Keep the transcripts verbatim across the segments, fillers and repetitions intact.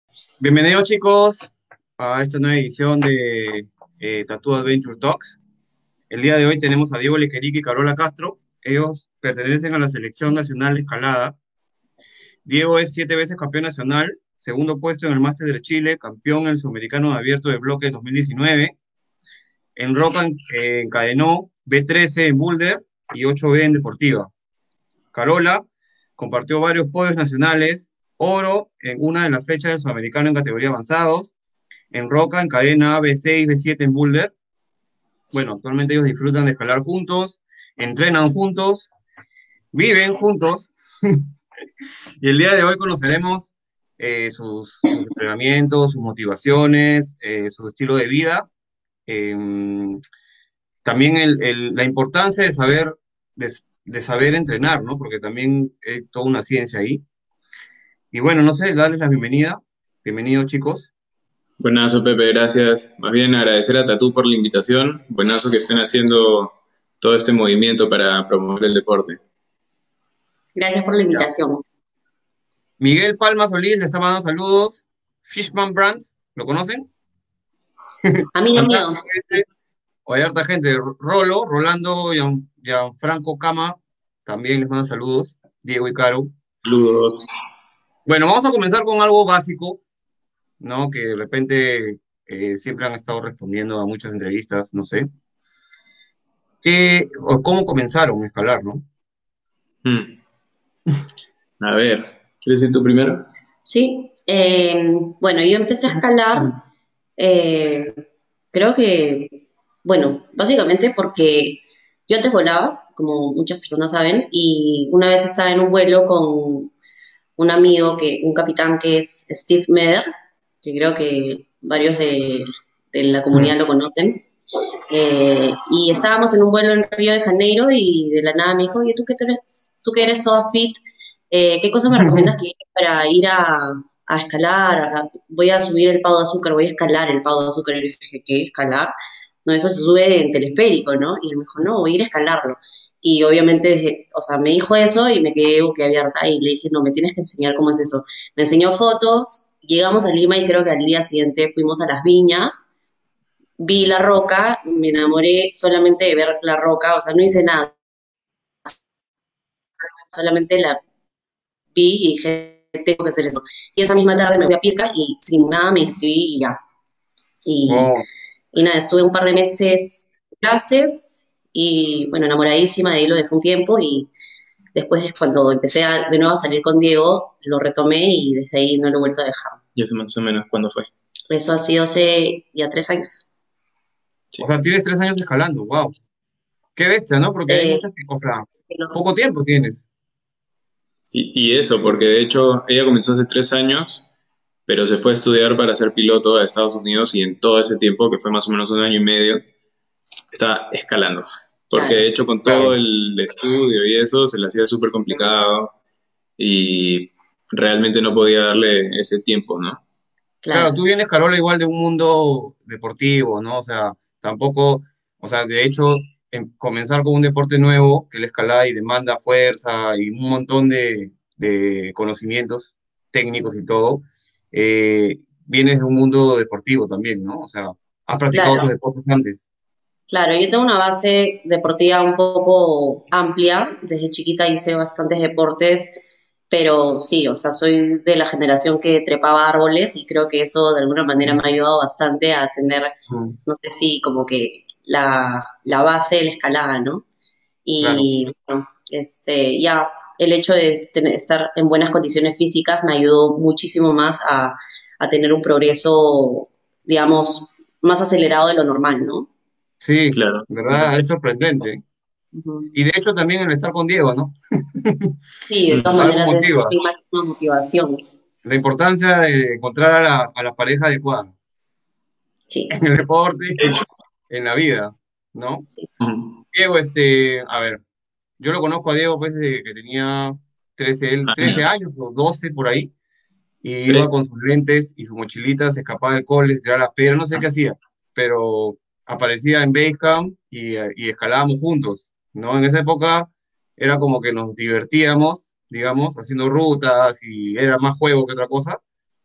Bienvenidos chicos a esta nueva edición de eh, Tattoo Adventure Talks. El día de hoy tenemos a Diego Lequerique y Carola Castro. Ellos pertenecen a la Selección Nacional de Escalada. Diego es siete veces campeón nacional, segundo puesto en el Máster de Chile, campeón en el Sudamericano de Abierto de Bloque dos mil diecinueve. En Roca eh, encadenó B trece en Boulder y ocho B en Deportiva. Carola compartió varios podios nacionales, oro en una de las fechas del Sudamericano en categoría avanzados. En Roca encadena B seis, B siete en Boulder. Bueno, actualmente ellos disfrutan de escalar juntos, entrenan juntos, viven juntos. Y el día de hoy conoceremos eh, sus, sus entrenamientos, sus motivaciones, eh, su estilo de vida. Eh, También el, el, la importancia de saber, de, de saber entrenar, ¿no? Porque también hay toda una ciencia ahí. Y bueno, no sé, darles la bienvenida. Bienvenidos, chicos. Buenazo, Pepe, gracias. Más bien agradecer a Tatú por la invitación. Buenazo que estén haciendo todo este movimiento para promover el deporte. Gracias por la Ya. invitación. Miguel Palma Solís le está mandando saludos. Fishman Brands, ¿lo conocen? Amigo mío, O hay harta gente. Rolo, Rolando, Gian- Gianfranco Cama, también les manda saludos. Diego y Caro. Saludos. Bueno, vamos a comenzar con algo básico, ¿no? Que de repente eh, siempre han estado respondiendo a muchas entrevistas, no sé. ¿Qué, o cómo comenzaron a escalar, no? Hmm. A ver, ¿quieres ir tú primero? sí. Eh, bueno, yo empecé a escalar, eh, creo que, bueno, básicamente porque yo antes volaba, como muchas personas saben, y una vez estaba en un vuelo con un amigo, que, un capitán que es Steve Meder, que creo que varios de, de la Mm. comunidad lo conocen. Eh, y estábamos en un vuelo en Río de Janeiro y de la nada me dijo, oye, tú que, tú eres, tú que eres toda fit, eh, ¿qué cosas me recomiendas que para ir a, a escalar? A- voy a subir el Pau de Azúcar, voy a escalar el Pau de Azúcar. Y le dije, ¿qué? ¿Escalar? No, eso se sube en teleférico, ¿no? Y él me dijo, no, voy a ir a escalarlo. Y obviamente, o sea, me dijo eso y me quedé boquiabierta y le dije, no, me tienes que enseñar cómo es eso. Me enseñó fotos, llegamos a Lima y creo que al día siguiente fuimos a las viñas, vi la roca, me enamoré solamente de ver la roca, o sea, no hice nada, solamente la vi y dije, tengo que hacer eso. Y esa misma tarde me fui a Pirca y sin nada me inscribí y ya. Y, Oh, y nada, estuve un par de meses en clases y bueno, enamoradísima, de ahí lo dejé un tiempo y después cuando empecé a, de nuevo a salir con Diego, lo retomé y desde ahí no lo he vuelto a dejar. Ya sé más o menos cuándo fue. Eso ha sido hace ya tres años. o Sí. sea, tienes tres años escalando, wow. Qué bestia, ¿no? Porque hay Eh, muchas, o sea, poco tiempo tienes. Y, y eso, sí, porque de hecho ella comenzó hace tres años, pero se fue a estudiar para ser piloto a Estados Unidos y en todo ese tiempo, que fue más o menos un año y medio, está escalando. Porque de claro, hecho con todo Claro. el estudio y eso se le hacía súper complicado y realmente no podía darle ese tiempo, ¿no? Claro, claro. tú vienes, Carola, igual de un mundo deportivo, ¿no? O sea, tampoco, o sea, de hecho, en comenzar con un deporte nuevo, que la escalada y demanda fuerza y un montón de, de conocimientos técnicos y todo, eh, vienes de un mundo deportivo también, ¿no? O sea, has practicado Claro, otros deportes antes. claro, yo tengo una base deportiva un poco amplia. Desde chiquita hice bastantes deportes, pero sí, o sea, soy de la generación que trepaba árboles y creo que eso de alguna manera me ha ayudado bastante a tener, Mm, no sé si como que la, la base de la escalada, ¿no? claro. Y bueno, este, ya el hecho de tener- estar en buenas condiciones físicas me ayudó muchísimo más a, a tener un progreso, digamos, más acelerado de lo normal, ¿no? Sí, Claro. ¿verdad? Es sorprendente. Ujú. Y de hecho también el estar con Diego, ¿no? Sí, de todas Mm. Algo maneras es motiva. mi máxima motivación. La importancia de encontrar a la, a la pareja adecuada Sí, en el deporte, en la vida, ¿no? sí. Mm. Diego, este, a ver, yo lo conozco a Diego pues desde que tenía trece, él, trece Años. años o doce por ahí, y iba Tres. con sus lentes y su mochilita, se escapaba del cole, se tiraba las piedras, no sé qué hacía, pero aparecía en Basecamp y, y escalábamos juntos, ¿no? En esa época era como que nos divertíamos, digamos, haciendo rutas y era más juego que otra cosa.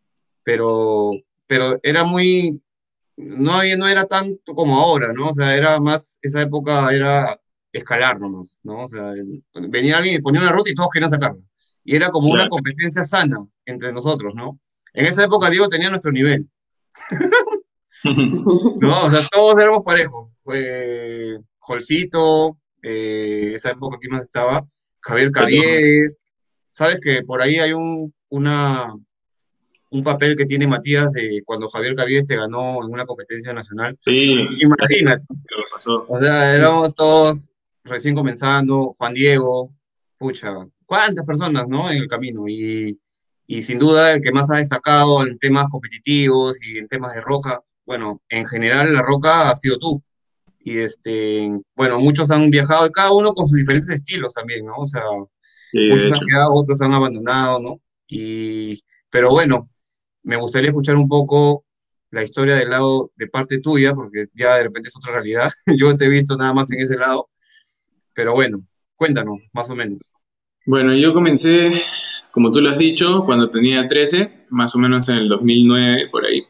pero, pero era muy, no había, no era tanto como ahora, ¿no? O sea, era más, esa época era escalar nomás, ¿no? O sea, el- venía alguien y ponía una ruta y todos querían sacarla. Y era como una Claro. competencia sana entre nosotros, ¿no? En esa época Diego tenía nuestro nivel, ¿no? O sea, todos éramos parejos. Eh, Jolcito, eh, esa época, ¿quién más estaba? Javier Petón. Caviedes. ¿Sabes que por ahí hay un, una, un papel que tiene Matías de cuando Javier Caviedes te ganó en una competencia nacional? Sí, Imagínate. lo pasó. O sea, éramos todos recién comenzando, Juan Diego, pucha, cuántas personas, ¿no? En el camino. Y, y sin duda el que más ha destacado en temas competitivos y en temas de roca, bueno, en general la roca ha sido tú. Y este, bueno, muchos han viajado, cada uno con sus diferentes estilos también, ¿no? O sea, Sí, de muchos han hecho. quedado, otros han abandonado, ¿no? Y, pero bueno, me gustaría escuchar un poco la historia del lado de parte tuya, porque ya de repente es otra realidad. Yo te he visto nada más en ese lado, pero bueno, cuéntanos, más o menos. Bueno, yo comencé, como tú lo has dicho, cuando tenía trece, más o menos en el dos mil nueve, por ahí.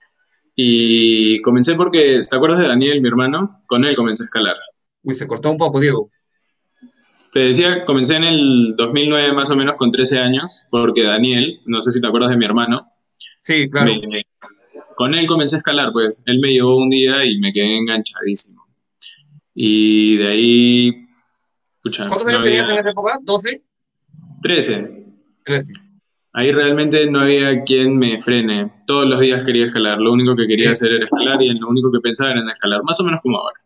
Y comencé porque, ¿te acuerdas de Daniel, mi hermano? Con él comencé a escalar. Uy, se cortó un poco, Diego. Te decía, comencé en el dos mil nueve más o menos con trece años, porque Daniel, no sé si te acuerdas de mi hermano, Sí, claro. me, con él comencé a escalar, pues él me llevó un día y me quedé enganchadísimo. Y de ahí, escucha, ¿Cuántos no años tenías había en esa época? ¿Doce? trece. Trece. Ahí realmente no había quien me frene. Todos los días quería escalar. Lo único que quería Sí. hacer era escalar y lo único que pensaba era en escalar, más o menos como ahora.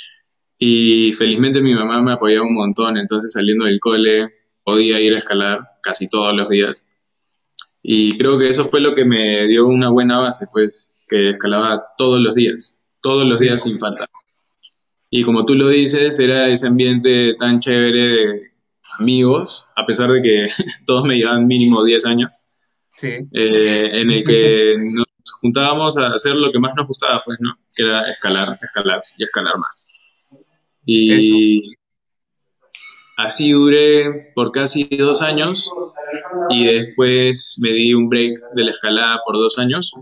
Y felizmente mi mamá me apoyaba un montón, entonces saliendo del cole podía ir a escalar casi todos los días. Y creo que eso fue lo que me dio una buena base, pues, que escalaba todos los días, todos los Sí, días sin falta. Y como tú lo dices, era ese ambiente tan chévere de amigos, a pesar de que todos me llevaban mínimo diez años, sí, eh, en el que nos juntábamos a hacer lo que más nos gustaba, pues, ¿no? Que era escalar, escalar y escalar más. eso. Y así duré por casi dos años y después me di un break de la escalada por dos años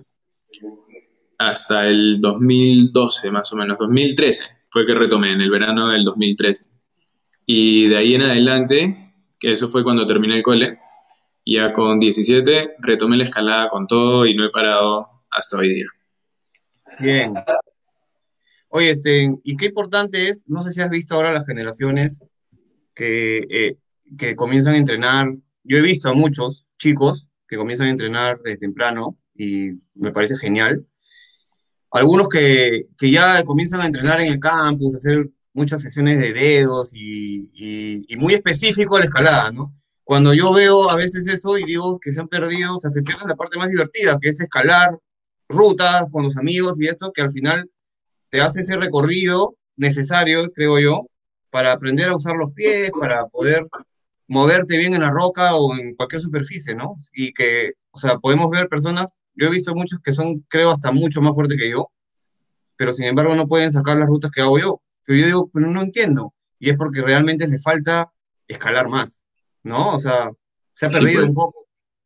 hasta el dos mil doce más o menos, dos mil trece fue que retomé en el verano del dos mil trece. Y de ahí en adelante, que eso fue cuando terminé el cole, ya con diecisiete retomé la escalada con todo y no he parado hasta hoy día. Bien. Oye, este, y qué importante es, no sé si has visto ahora las generaciones que, eh, que comienzan a entrenar. Yo he visto a muchos chicos que comienzan a entrenar desde temprano y me parece genial. Algunos que, que ya comienzan a entrenar en el campus, hacer muchas sesiones de dedos y, y- y muy específico a la escalada, ¿no? Cuando yo veo a veces eso y digo que se han perdido, o sea, se pierden la parte más divertida, que es escalar rutas con los amigos y esto, que al final te hace ese recorrido necesario, creo yo, para aprender a usar los pies, para poder moverte bien en la roca o en cualquier superficie, ¿no? Y que, o sea, podemos ver personas, yo he visto muchos que son, creo, hasta mucho más fuertes que yo, pero sin embargo no pueden sacar las rutas que hago yo. Pero yo digo, pero no entiendo. Y es porque realmente les falta escalar más, ¿no? O sea, se ha Sí, perdido pues. un poco.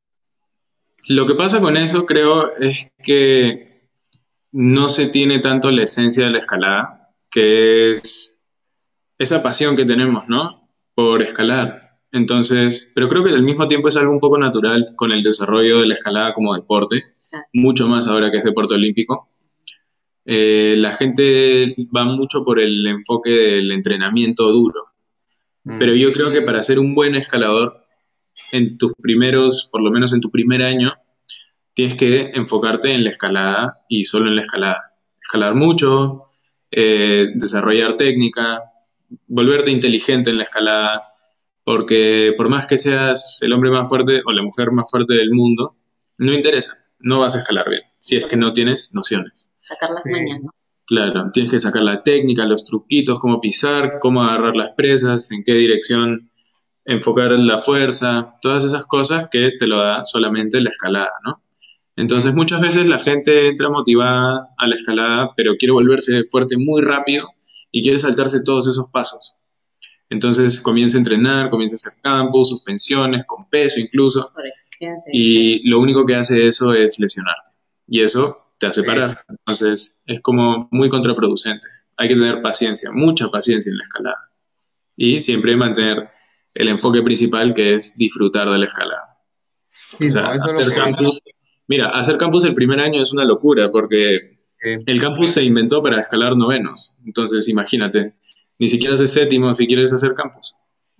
Lo que pasa con eso, creo, es que no se tiene tanto la esencia de la escalada, que es esa pasión que tenemos, ¿no? Por escalar. Entonces, pero creo que al mismo tiempo es algo un poco natural con el desarrollo de la escalada como deporte, Ah, mucho más ahora que es deporte olímpico. Eh, la gente va mucho por el enfoque del entrenamiento duro, pero Mm, yo creo que para ser un buen escalador, en tus primeros, por lo menos en tu primer año, tienes que enfocarte en la escalada y solo en la escalada. Escalar mucho, eh, desarrollar técnica, volverte inteligente en la escalada, porque por más que seas el hombre más fuerte o la mujer más fuerte del mundo, no interesa, no vas a escalar bien, si es que no tienes nociones. sacar las mañas, sí, ¿no? Claro, tienes que sacar la técnica, los truquitos, cómo pisar, cómo agarrar las presas, en qué dirección enfocar la fuerza, todas esas cosas que te lo da solamente la escalada, ¿no? Entonces mm, muchas veces la gente entra motivada a la escalada, pero quiere volverse fuerte muy rápido y quiere saltarse todos esos pasos. Entonces comienza a entrenar, comienza a hacer campos, suspensiones, con peso incluso, Sobre exigencia. y lo único que hace eso es lesionarte. Y eso te hace Sí, parar. Entonces es como muy contraproducente. Hay que tener paciencia, mucha paciencia en la escalada. Y siempre mantener el enfoque principal, que es disfrutar de la escalada. O sí, sea, no, eso es lo hacer que... campus, mira, hacer campus el primer año es una locura porque eh, el campus se inventó para escalar novenos. Entonces, imagínate, ni siquiera haces séptimo si quieres hacer campus.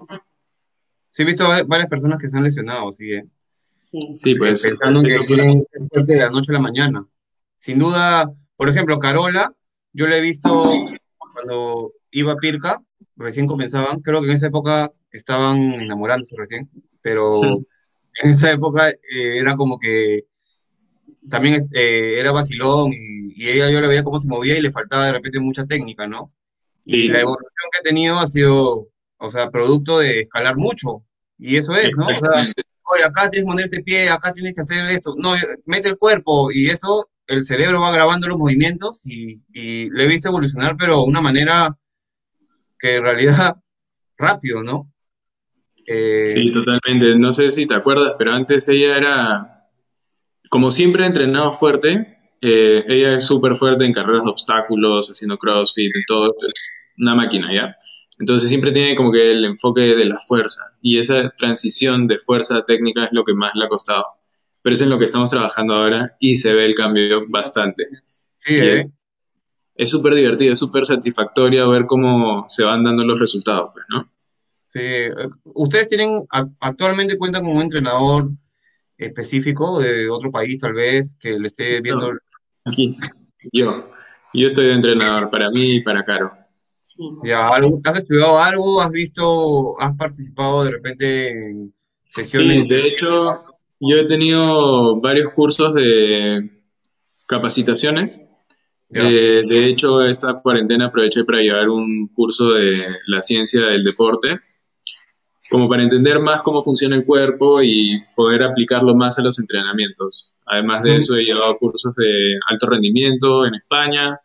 sí, he visto va- varias personas que se han lesionado, sí, eh, Sí. Sí, eh, pues pensando en eso que quieren ser fuerte de la noche a la mañana. Sin duda, por ejemplo, Carola, yo la he visto cuando iba a Pirca, recién comenzaban, creo que en esa época estaban enamorándose recién, pero en esa época eh, era como que también eh, era vacilón y, y ella yo la veía cómo se movía y le faltaba de repente mucha técnica, ¿no? Y la sí, evolución que ha tenido ha sido, o sea, producto de escalar mucho. Y eso es, ¿no? O sea, exactamente. oye, acá tienes que poner este pie, acá tienes que hacer esto. No, mete el cuerpo y eso, el cerebro va grabando los movimientos y, y le he visto evolucionar, pero de una manera que en realidad rápido, ¿no? Eh, Sí, totalmente. No sé si te acuerdas, pero antes ella era, como siempre ha entrenado fuerte, eh, ella es súper fuerte en carreras de obstáculos, haciendo CrossFit, en todo, es una máquina, ¿ya? Entonces siempre tiene como que el enfoque de la fuerza y esa transición de fuerza a técnica es lo que más le ha costado. Pero es en lo que estamos trabajando ahora y se ve el cambio bastante. sí, Y es ¿eh? es súper divertido, es súper satisfactorio ver cómo se van dando los resultados, pues, ¿no? Sí. Eh, ¿Ustedes tienen, a- actualmente cuentan con un entrenador específico de otro país, tal vez, que le esté viendo? No, aquí, yo, yo estoy de entrenador para mí y para Caro. Sí. Ya, algo- ¿has estudiado algo? ¿Has visto, has participado de repente en sesiones? Sí, de hecho, yo he tenido varios cursos de capacitaciones. Ya. Eh, de hecho, esta cuarentena aproveché para llevar un curso de la ciencia del deporte, como para entender más cómo funciona el cuerpo y poder aplicarlo más a los entrenamientos. Además de Ujú. eso, he llevado cursos de alto rendimiento en España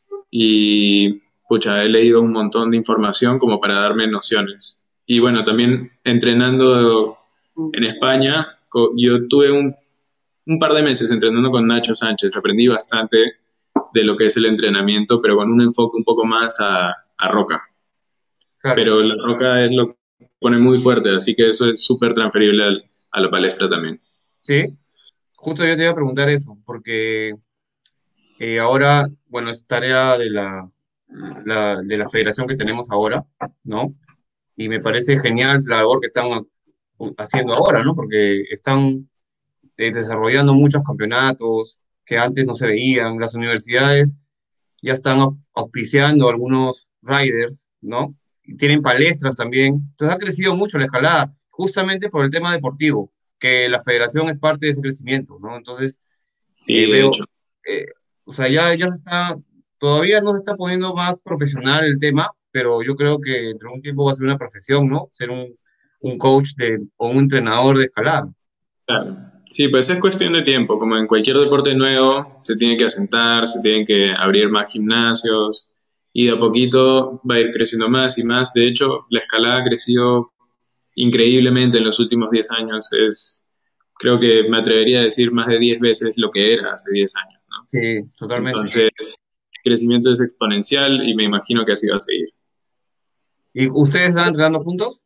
y pucha, he leído un montón de información como para darme nociones. Y bueno, también entrenando en España, co- yo tuve un, un par de meses entrenando con Nacho Sánchez, aprendí bastante de lo que es el entrenamiento, pero con un enfoque un poco más a, a roca. Claro. Pero la roca es lo que pone muy fuerte, así que eso es súper transferible al- a la palestra también. Sí, justo yo te iba a preguntar eso, porque eh, ahora, bueno, es tarea de la, la- de la federación que tenemos ahora, ¿no? Y me parece genial la labor que están ha- haciendo ahora, ¿no? Porque están eh, desarrollando muchos campeonatos que antes no se veían. Las universidades ya están au- auspiciando algunos riders, ¿no? Y tienen palestras también. Entonces ha crecido mucho la escalada, justamente por el tema deportivo, que la federación es parte de ese crecimiento, ¿no? Entonces eh, Sí, de veo, hecho. eh, o sea, ya, ya se está, todavía no se está poniendo más profesional el tema, pero yo creo que dentro de un tiempo va a ser una profesión, ¿no? Ser un, un coach de, o un entrenador de escalada. Claro. Sí, pues es cuestión de tiempo. Como en cualquier deporte nuevo, se tiene que asentar, se tienen que abrir más gimnasios y de a poquito va a ir creciendo más y más. De hecho, la escalada ha crecido increíblemente en los últimos diez años. Es, creo que me atrevería a decir más de diez veces lo que era hace diez años, ¿no? Sí, totalmente. Entonces, el crecimiento es exponencial y me imagino que así va a seguir. ¿Y ustedes están entrenando juntos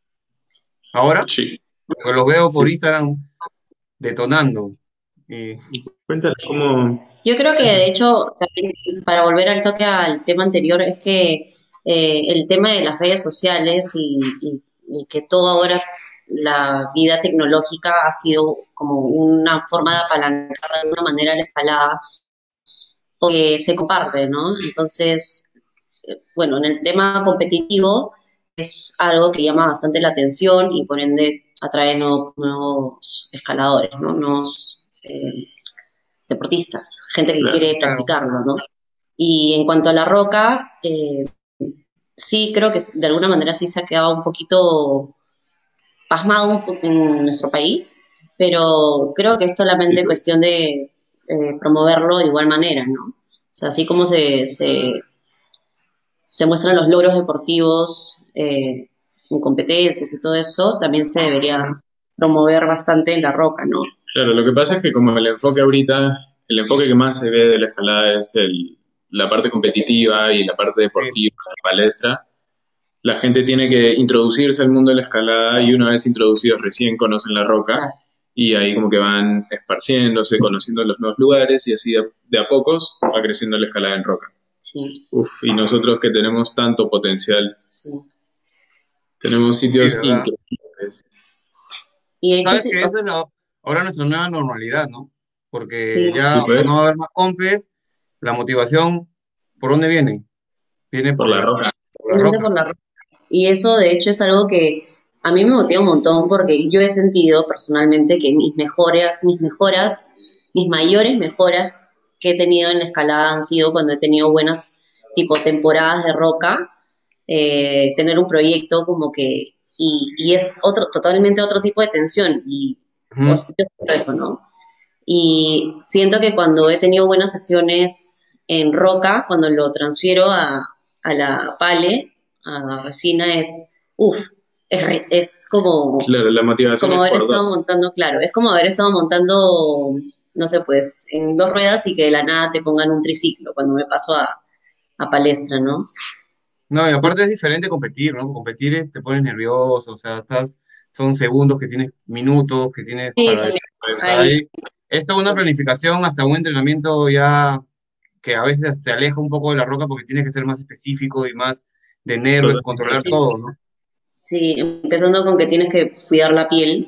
ahora? Sí, Porque los veo por sí. Instagram detonando. Y, Cuéntame cómo... Yo creo que de hecho, también para volver al toque al tema anterior, es que eh, el tema de las redes sociales y, y- y que todo ahora, la vida tecnológica ha sido como una forma de apalancar de alguna manera la escalada, porque se comparte, ¿no? Entonces, eh, bueno, en el tema competitivo es algo que llama bastante la atención y por ende atrae nuevos, nuevos escaladores, ¿no? Nuevos eh, deportistas, gente que Claro. quiere claro, practicarlo, ¿no? Y en cuanto a la roca, eh, sí creo que de alguna manera sí se ha quedado un poquito pasmado un po- en nuestro país, pero creo que es Sí, solamente pues. cuestión de eh, promoverlo de igual manera, ¿no? O sea, así como se, se, se muestran los logros deportivos, eh, en competencias y todo esto, también se debería promover bastante en la roca, ¿no? Claro, lo que pasa es que como el enfoque ahorita, el enfoque que más se ve de la escalada es el, la parte competitiva y la parte Sí. deportiva, la palestra. La gente tiene que introducirse al mundo de la escalada y una vez introducidos recién conocen la roca Claro, y ahí como que van esparciéndose, conociendo los nuevos lugares y así de, de a pocos va creciendo la escalada en roca. sí, Uf, y nosotros que tenemos tanto potencial, sí. tenemos Sí, sitios ¿verdad? increíbles. Y de hecho, Sabes sí, que o- eso es la- ahora nuestra nueva normalidad, ¿no? Porque sí, ya, o sea, Súper no va a haber más compes, la motivación, ¿por dónde viene? Viene por por la el, roca. por la realmente roca. por la roca. Y eso, de hecho, es algo que a mí me motiva un montón porque yo he sentido personalmente que mis mejoras, mis mejoras, mis mayores mejoras que he tenido en la escalada han sido cuando he tenido buenas, tipo, temporadas de roca, eh, tener un proyecto como que, y, y es otro, totalmente otro tipo de tensión, y o Ujú. sea, yo creo eso, ¿no? Y siento que cuando he tenido buenas sesiones en roca, cuando lo transfiero a, a la pale, a resina, es, uff, es, re- es como, Claro, la motivación como es haber por estado dos. montando, claro, es como haber estado montando, no sé, pues, en dos ruedas y que de la nada te pongan un triciclo cuando me paso a, a palestra, ¿no? No, y aparte es diferente competir, ¿no? Competir es- te pones nervioso, o sea, estás, son segundos que tienes, minutos que tienes Sí, para, también. para Ahí, ir. Es toda una planificación, hasta un entrenamiento ya que a veces te aleja un poco de la roca porque tienes que ser más específico y más de nervios, controlar Totalmente. todo, ¿no? sí, empezando con que tienes que cuidar la piel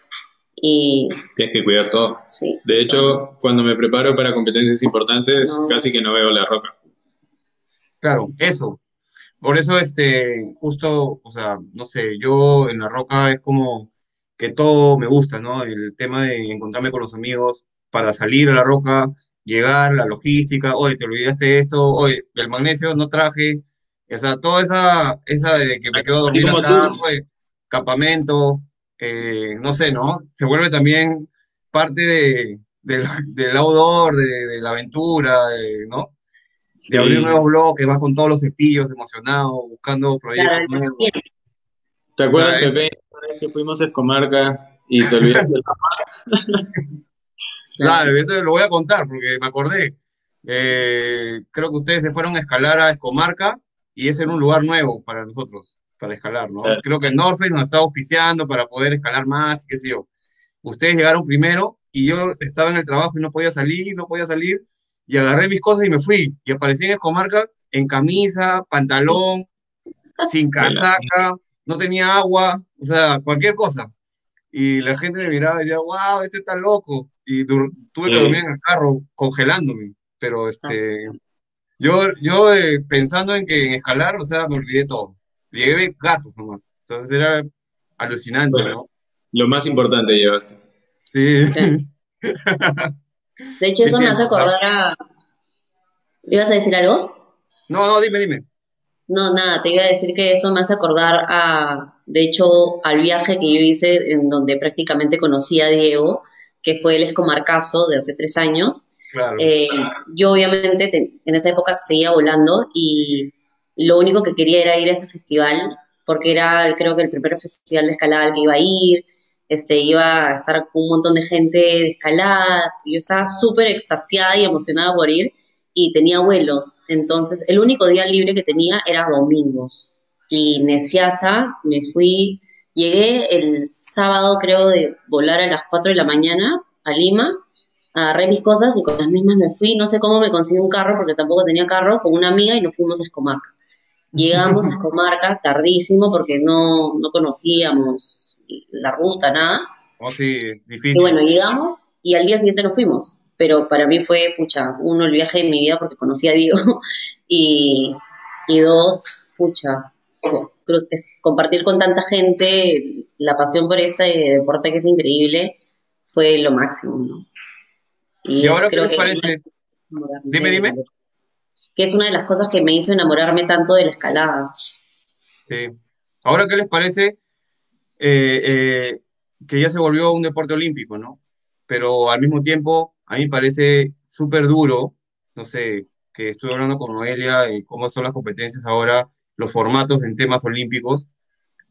y Tienes que cuidar todo. sí, De todo. hecho, cuando me preparo para competencias importantes, No, casi que no veo la roca. Claro, eso. Por eso, este, justo, o sea, no sé, yo en la roca es como que todo me gusta, ¿no? El tema de encontrarme con los amigos para salir a la roca, llegar, la logística, oye, te olvidaste esto, oye, el magnesio no traje, o sea, toda esa, esa de que me quedo a Así dormir como acá, tú. oye, campamento, eh, no sé, ¿no? Se vuelve también parte de, del, del outdoor, de, de la aventura, de- ¿no? De abrir Sí. nuevos bloques, vas con todos los cepillos emocionado, buscando claro, proyectos el nuevos. ¿Te O sea, acuerdas, es- Pepe, una vez que fuimos a Escomarca y te olvidaste del claro. claro, esto lo voy a contar porque me acordé. Eh, creo que ustedes se fueron a escalar a Escomarca y ese era un lugar nuevo para nosotros, para escalar, ¿no? mapa? Creo que North Face nos estaba auspiciando para poder escalar más, qué sé yo. Ustedes llegaron primero y yo estaba en el trabajo y no podía salir, no podía salir, y agarré mis cosas y me fui. Y aparecí en Escomarca en camisa, pantalón, sin De la- casaca, no tenía agua, o sea, cualquier cosa. Y la gente me miraba y decía, wow, este está loco. Y dur- tuve que dormir eh, en el carro congelándome. Pero Ah, este, yo, yo eh, pensando en que en escalar, o sea, me olvidé todo. Llevé gatos nomás. Entonces era alucinante, bueno, ¿no? lo más importante llevaste. Sí. claro. De hecho, ¿Qué eso me hace tiempos, ah? acordar a... ¿Ibas a decir algo? No, no, dime, dime. No, nada, te iba a decir que eso me hace acordar a, de hecho, al viaje que yo hice en donde prácticamente conocí a Diego, que fue el Escomarcazo de hace tres años. Claro. Eh, yo obviamente te- en esa época seguía volando y lo único que quería era ir a ese festival, porque era creo que el primer festival de escalada al que iba a ir, este, iba a estar con un montón de gente de escalada, yo estaba súper extasiada y emocionada por ir y tenía vuelos. Entonces, el único día libre que tenía era domingos. Y neciasa, me fui, llegué el sábado, creo, de volar a las cuatro de la mañana a Lima, agarré mis cosas y con las mismas me fui. No sé cómo me conseguí un carro, porque tampoco tenía carro, con una amiga y nos fuimos a Escomarca. Llegamos a Escomarca tardísimo porque no, no conocíamos la ruta, nada. Oh, sí, Y bueno, difícil. llegamos y al día siguiente nos fuimos. Pero para mí fue, pucha, uno, el viaje de mi vida porque conocí a Diego. Y, y dos, pucha, co- cruz- es- compartir con tanta gente la pasión por este deporte que es increíble fue lo máximo, ¿no? ¿Y Y es ahora qué creo les que parece? enamorarme Dime, de- dime. de- que es una de las cosas que me hizo enamorarme tanto de la escalada. Sí. ¿Ahora qué les parece? eh, eh, que ya se volvió un deporte olímpico, ¿no? Pero al mismo tiempo, a mí me parece súper duro, no sé, que estuve hablando con Noelia y cómo son las competencias ahora, los formatos en temas olímpicos.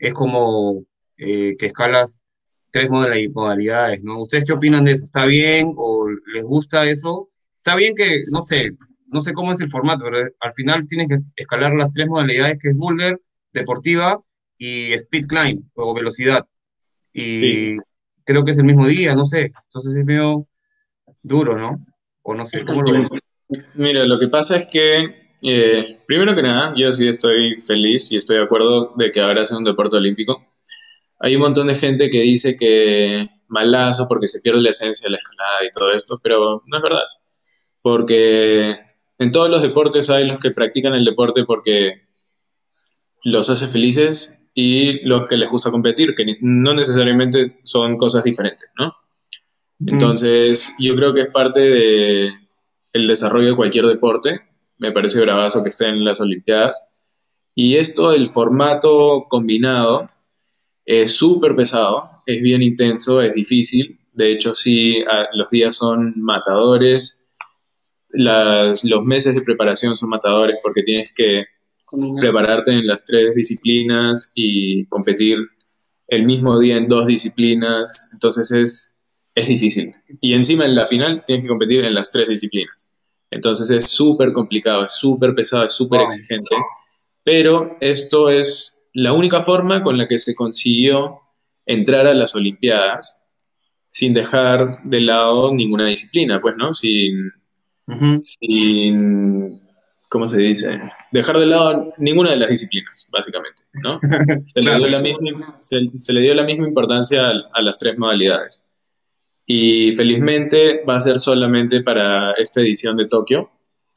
es como eh, que escalas tres modali- modalidades, ¿no? ¿Ustedes qué opinan de eso? ¿Está bien o les gusta eso? Está bien que, no sé, no sé cómo es el formato, pero al final tienes que escalar las tres modalidades que es boulder, deportiva y speed climb o velocidad. Sí, Y creo que es el mismo día, no sé. Entonces es medio duro, ¿no? O no sé, Es ¿cómo lo ven? cansado. mira, lo que pasa es que, eh, primero que nada, yo sí estoy feliz y estoy de acuerdo de que ahora sea un deporte olímpico. Hay un montón de gente que dice que malazo porque se pierde la esencia de la escalada y todo esto, pero no es verdad, porque en todos los deportes hay los que practican el deporte porque los hace felices y los que les gusta competir, que ni- no necesariamente son cosas diferentes, ¿no? Ujú. Entonces, yo creo que es parte de el desarrollo de cualquier deporte. Me parece bravazo que esté en las Olimpiadas. Y esto, el formato combinado, es súper pesado, es bien intenso, es difícil. De hecho, sí, a- los días son matadores, las- los meses de preparación son matadores porque tienes que Combinado. prepararte en las tres disciplinas y competir el mismo día en dos disciplinas, entonces es, es difícil. Y encima en la final tienes que competir en las tres disciplinas. Entonces es súper complicado, es súper pesado, es súper Wow. exigente, pero esto es la única forma con la que se consiguió entrar a las Olimpiadas sin dejar de lado ninguna disciplina, pues, ¿no? Sin, Ujú. sin, ¿cómo se dice? Dejar de lado ninguna de las disciplinas, básicamente, ¿no? Se le dio Claro. la misma, se, se le dio la misma importancia a, a las tres modalidades. Y felizmente va a ser solamente para esta edición de Tokio,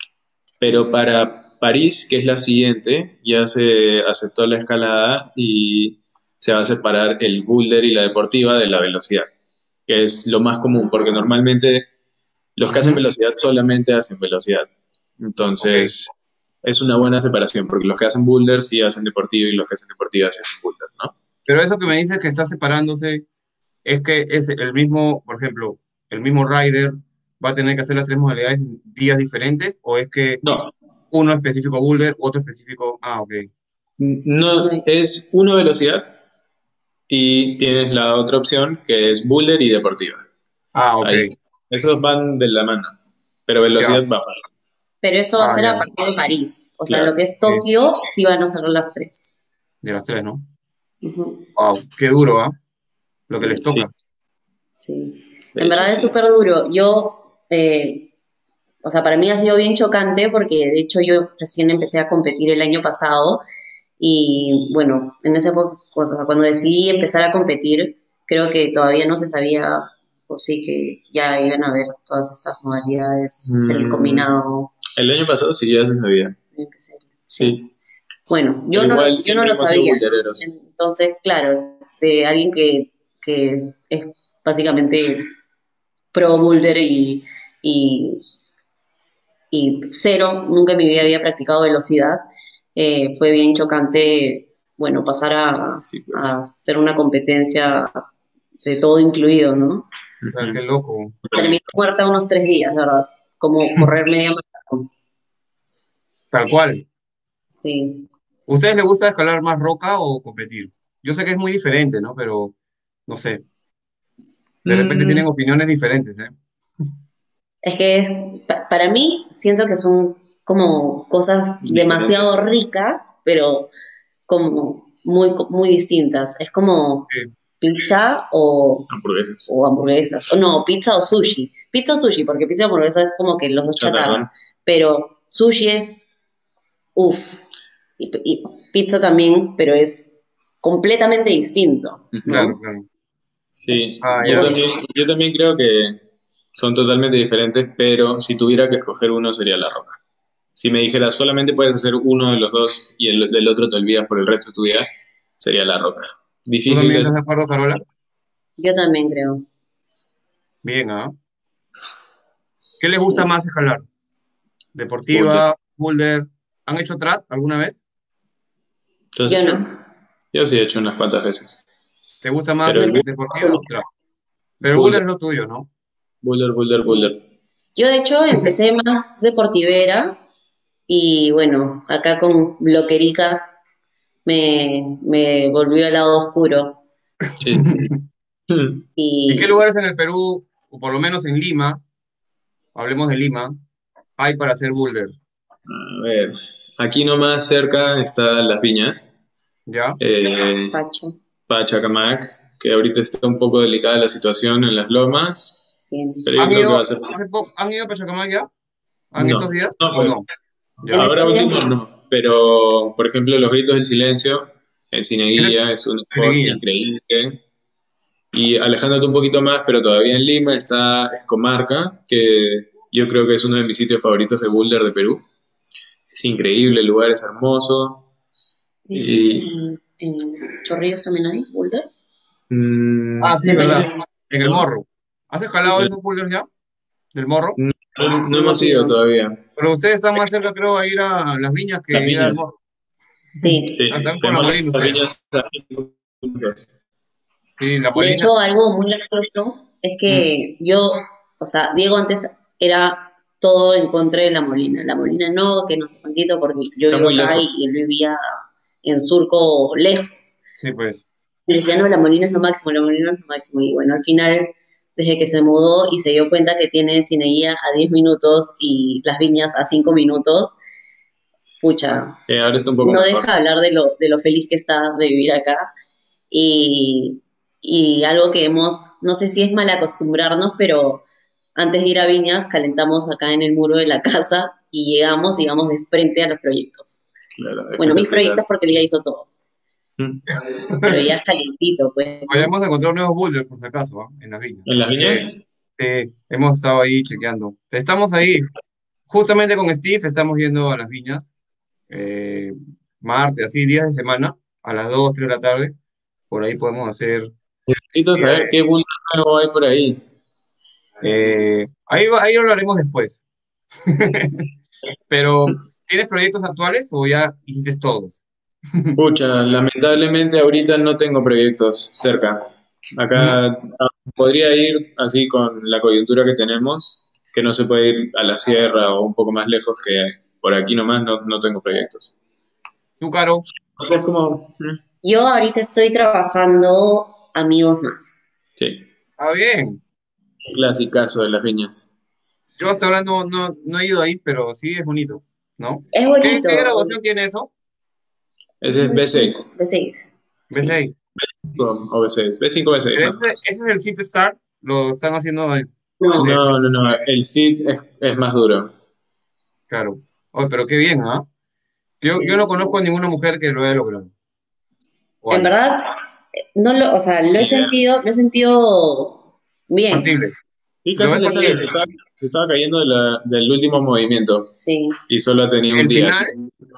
pero para París, que es la siguiente, ya se aceptó la escalada y se va a separar el boulder y la deportiva de la velocidad, que es lo más común, porque normalmente los que hacen Ujú. velocidad solamente hacen velocidad. Ok. Entonces, es una buena separación, porque los que hacen boulder sí hacen deportivo y los que hacen deportiva sí hacen boulder, ¿no? Pero eso que me dices que está separándose, es que es el mismo, por ejemplo, el mismo rider va a tener que hacer las tres modalidades en días diferentes, o es que No, uno específico boulder, otro específico. Ah, ok. no es una velocidad y tienes la otra opción que es boulder y deportiva. Ah, ok. Ahí está. Esos van de la mano, pero Ya. velocidad va. Pero esto va a Ah, ser ya. a partir de París. O sea, lo Claro. que es Sí, Tokio, sí van a ser las tres. de las tres, ¿no? Ujú. Wow, qué duro, ¿ah? Lo que les Sí, Sí, toca. sí. de En hecho verdad es sí. súper duro. Yo, eh, o sea, para mí ha sido bien chocante porque de hecho yo recién empecé a competir el año pasado y bueno, en esa época, o sea, cuando decidí empezar a competir, creo que todavía no se sabía, o sí que ya iban a ver todas estas modalidades, el Mm, combinado, el año pasado sí ya se sabía. sí. Sí, Bueno, yo pero no, igual yo no siempre lo hemos sido sabía. bouldereros. Entonces, claro, de alguien que, que es, es básicamente pro boulder y, y, y cero, nunca en mi vida había practicado velocidad, eh, fue bien chocante, bueno, pasar a, Sí, a pues. hacer una competencia de todo incluido, ¿no? Ah, qué Ujú. loco. Terminé muerta unos tres días, ¿verdad? Como correr media maratón. Tal cual. Sí. ¿Ustedes les gusta escalar más roca o competir? Yo sé que es muy diferente, ¿no? Pero, no sé, de repente Mm, tienen opiniones diferentes, ¿eh? Es que es, pa- para mí siento que son como cosas demasiado diferentes. ricas, pero como muy, muy distintas. Es como Sí, pizza o, Hamburguesas. o hamburguesas. O no, pizza o sushi. Pizza o sushi, porque pizza y hamburguesa es como que los dos Chatarrón. chatarra. Pero sushi es uff. Y, y pizza también, pero es completamente distinto, Ujú. claro, claro. Sí, Un Ah, yo poco ya. también, difícil. yo también creo que son totalmente diferentes, pero si tuviera que escoger uno sería la roca. Si me dijera solamente puedes hacer uno de los dos y el del otro te olvidas por el resto de tu vida, sería la roca. ¿Tú Difícil también de... estás de acuerdo, Carola? Yo también creo. Bien, ¿ah? ¿Qué les gusta Sí. más escalar? boulder. ¿Deportiva, boulder? ¿Han hecho trad alguna vez? ¿Tú has Yo hecho? no. Yo sí he hecho unas cuantas veces. ¿Te gusta más Pero el de- deportiva o trad? Pero el boulder, boulder es lo tuyo, ¿no? boulder, boulder, boulder. Sí. Yo de hecho empecé más deportivera y bueno, acá con Bloquerica me, me volvió al lado oscuro. Sí. ¿Y qué Y lugares en el Perú, o por lo menos en Lima, hablemos de Lima, hay para hacer boulder? A ver, aquí nomás cerca están Las Viñas, ¿Ya? eh, Pacho, Pachacamac, que ahorita está un poco delicada la situación en las lomas, sí. pero yo ¿Han creo que va ido a ser... hace poco, han ido a Pachacamac ya? ¿Han estos No, días no, o pues, no? En Ya. ahora estos días último no. no, pero por ejemplo Los Gritos del Silencio, en ¿Eres Cineguía, es un spot Guía? increíble. Y alejándote un poquito más, pero todavía en Lima, está Escomarca, que yo creo que es uno de mis sitios favoritos de boulder de Perú. Es increíble, el lugar es hermoso. Dicen que Y en, en Chorrillos también hay boulders. mm, Ah, sí, Me no ¿verdad? sé parece. si... En el ¿no? Morro. ¿Has escalado esos boulders ya? ¿Del Morro? No, no No hemos hemos ido ido. todavía. Pero ustedes están más cerca, creo, a ir a Las Viñas que Las ir al Viñas. Morro. Sí. Sí, Ah, están por la tenemos Molina las ustedes. Viñas. Sí, la De Molina. hecho, algo muy gracioso es Mm, que yo, o sea, Diego antes era todo en contra de la Molina. La Molina no, que no sé cuántito, porque yo Está vivo muy acá y, lejos. y él vivía en Surco lejos. sí, pues. Y decía, no, la Molina es lo máximo, la Molina es lo máximo. Y bueno, al final, desde que se mudó y se dio cuenta que tiene Cineguía a diez minutos y Las Viñas a cinco minutos, pucha, Sí, ahora está un poco no mejor. deja de hablar de lo, de lo feliz que está de vivir acá. Y, y algo que hemos, no sé si es mal acostumbrarnos, pero antes de ir a Viñas calentamos acá en el muro de la casa y llegamos y vamos de frente a los proyectos. Claro, Bueno, mis espectacular. proyectos porque él ya hizo todos, Mm. pero ya es calientito, pues, ¿no? Vayamos a encontrar nuevos boulders, por si acaso, ¿ah? En Las Viñas. ¿En Las Eh, Viñas? sí, hemos estado ahí chequeando. Estamos ahí, justamente con Steve, estamos yendo a Las Viñas. eh, martes, así, días de semana, a las dos tres de la tarde. Por ahí podemos hacer. Necesito saber qué boulder nuevo hay por ahí. eh, ahí, va- ahí hablaremos después. Pero, ¿tienes proyectos actuales o ya hiciste todos? Pucha, lamentablemente ahorita no tengo proyectos cerca. ¿No? Acá ah, podría ir así con la coyuntura que tenemos, que no se puede ir a la sierra o un poco más lejos que por aquí nomás no, no tengo proyectos. ¿Tú, Caro? O sea, es como, mm, Yo ahorita estoy trabajando amigos más. sí, Ah, bien. clasicazo de las viñas. Yo hasta ahora no, no, no he ido ahí, pero sí es bonito, ¿no? Es ¿Qué, qué bonito, graduación tiene eso? Ese es es b cinco, seis de seis. b Sí. seis. o b seis, b cinco, b seis Pero más o ese, menos. ese es el City Star, lo están haciendo de, No, de ese, No, no, no, el S I D es, es más duro. claro. Oye, pero qué bien, ¿ah? Yo, yo no sí. conozco a ninguna mujer que lo haya logrado. ¿O En hay? verdad, no lo, o sea, lo he Ni idea. sentido, lo he sentido bien, Factible. Y Lo casi ves le sale, se factible. estaba, se estaba cayendo de la- del último movimiento sí. y solo tenía un El día. final,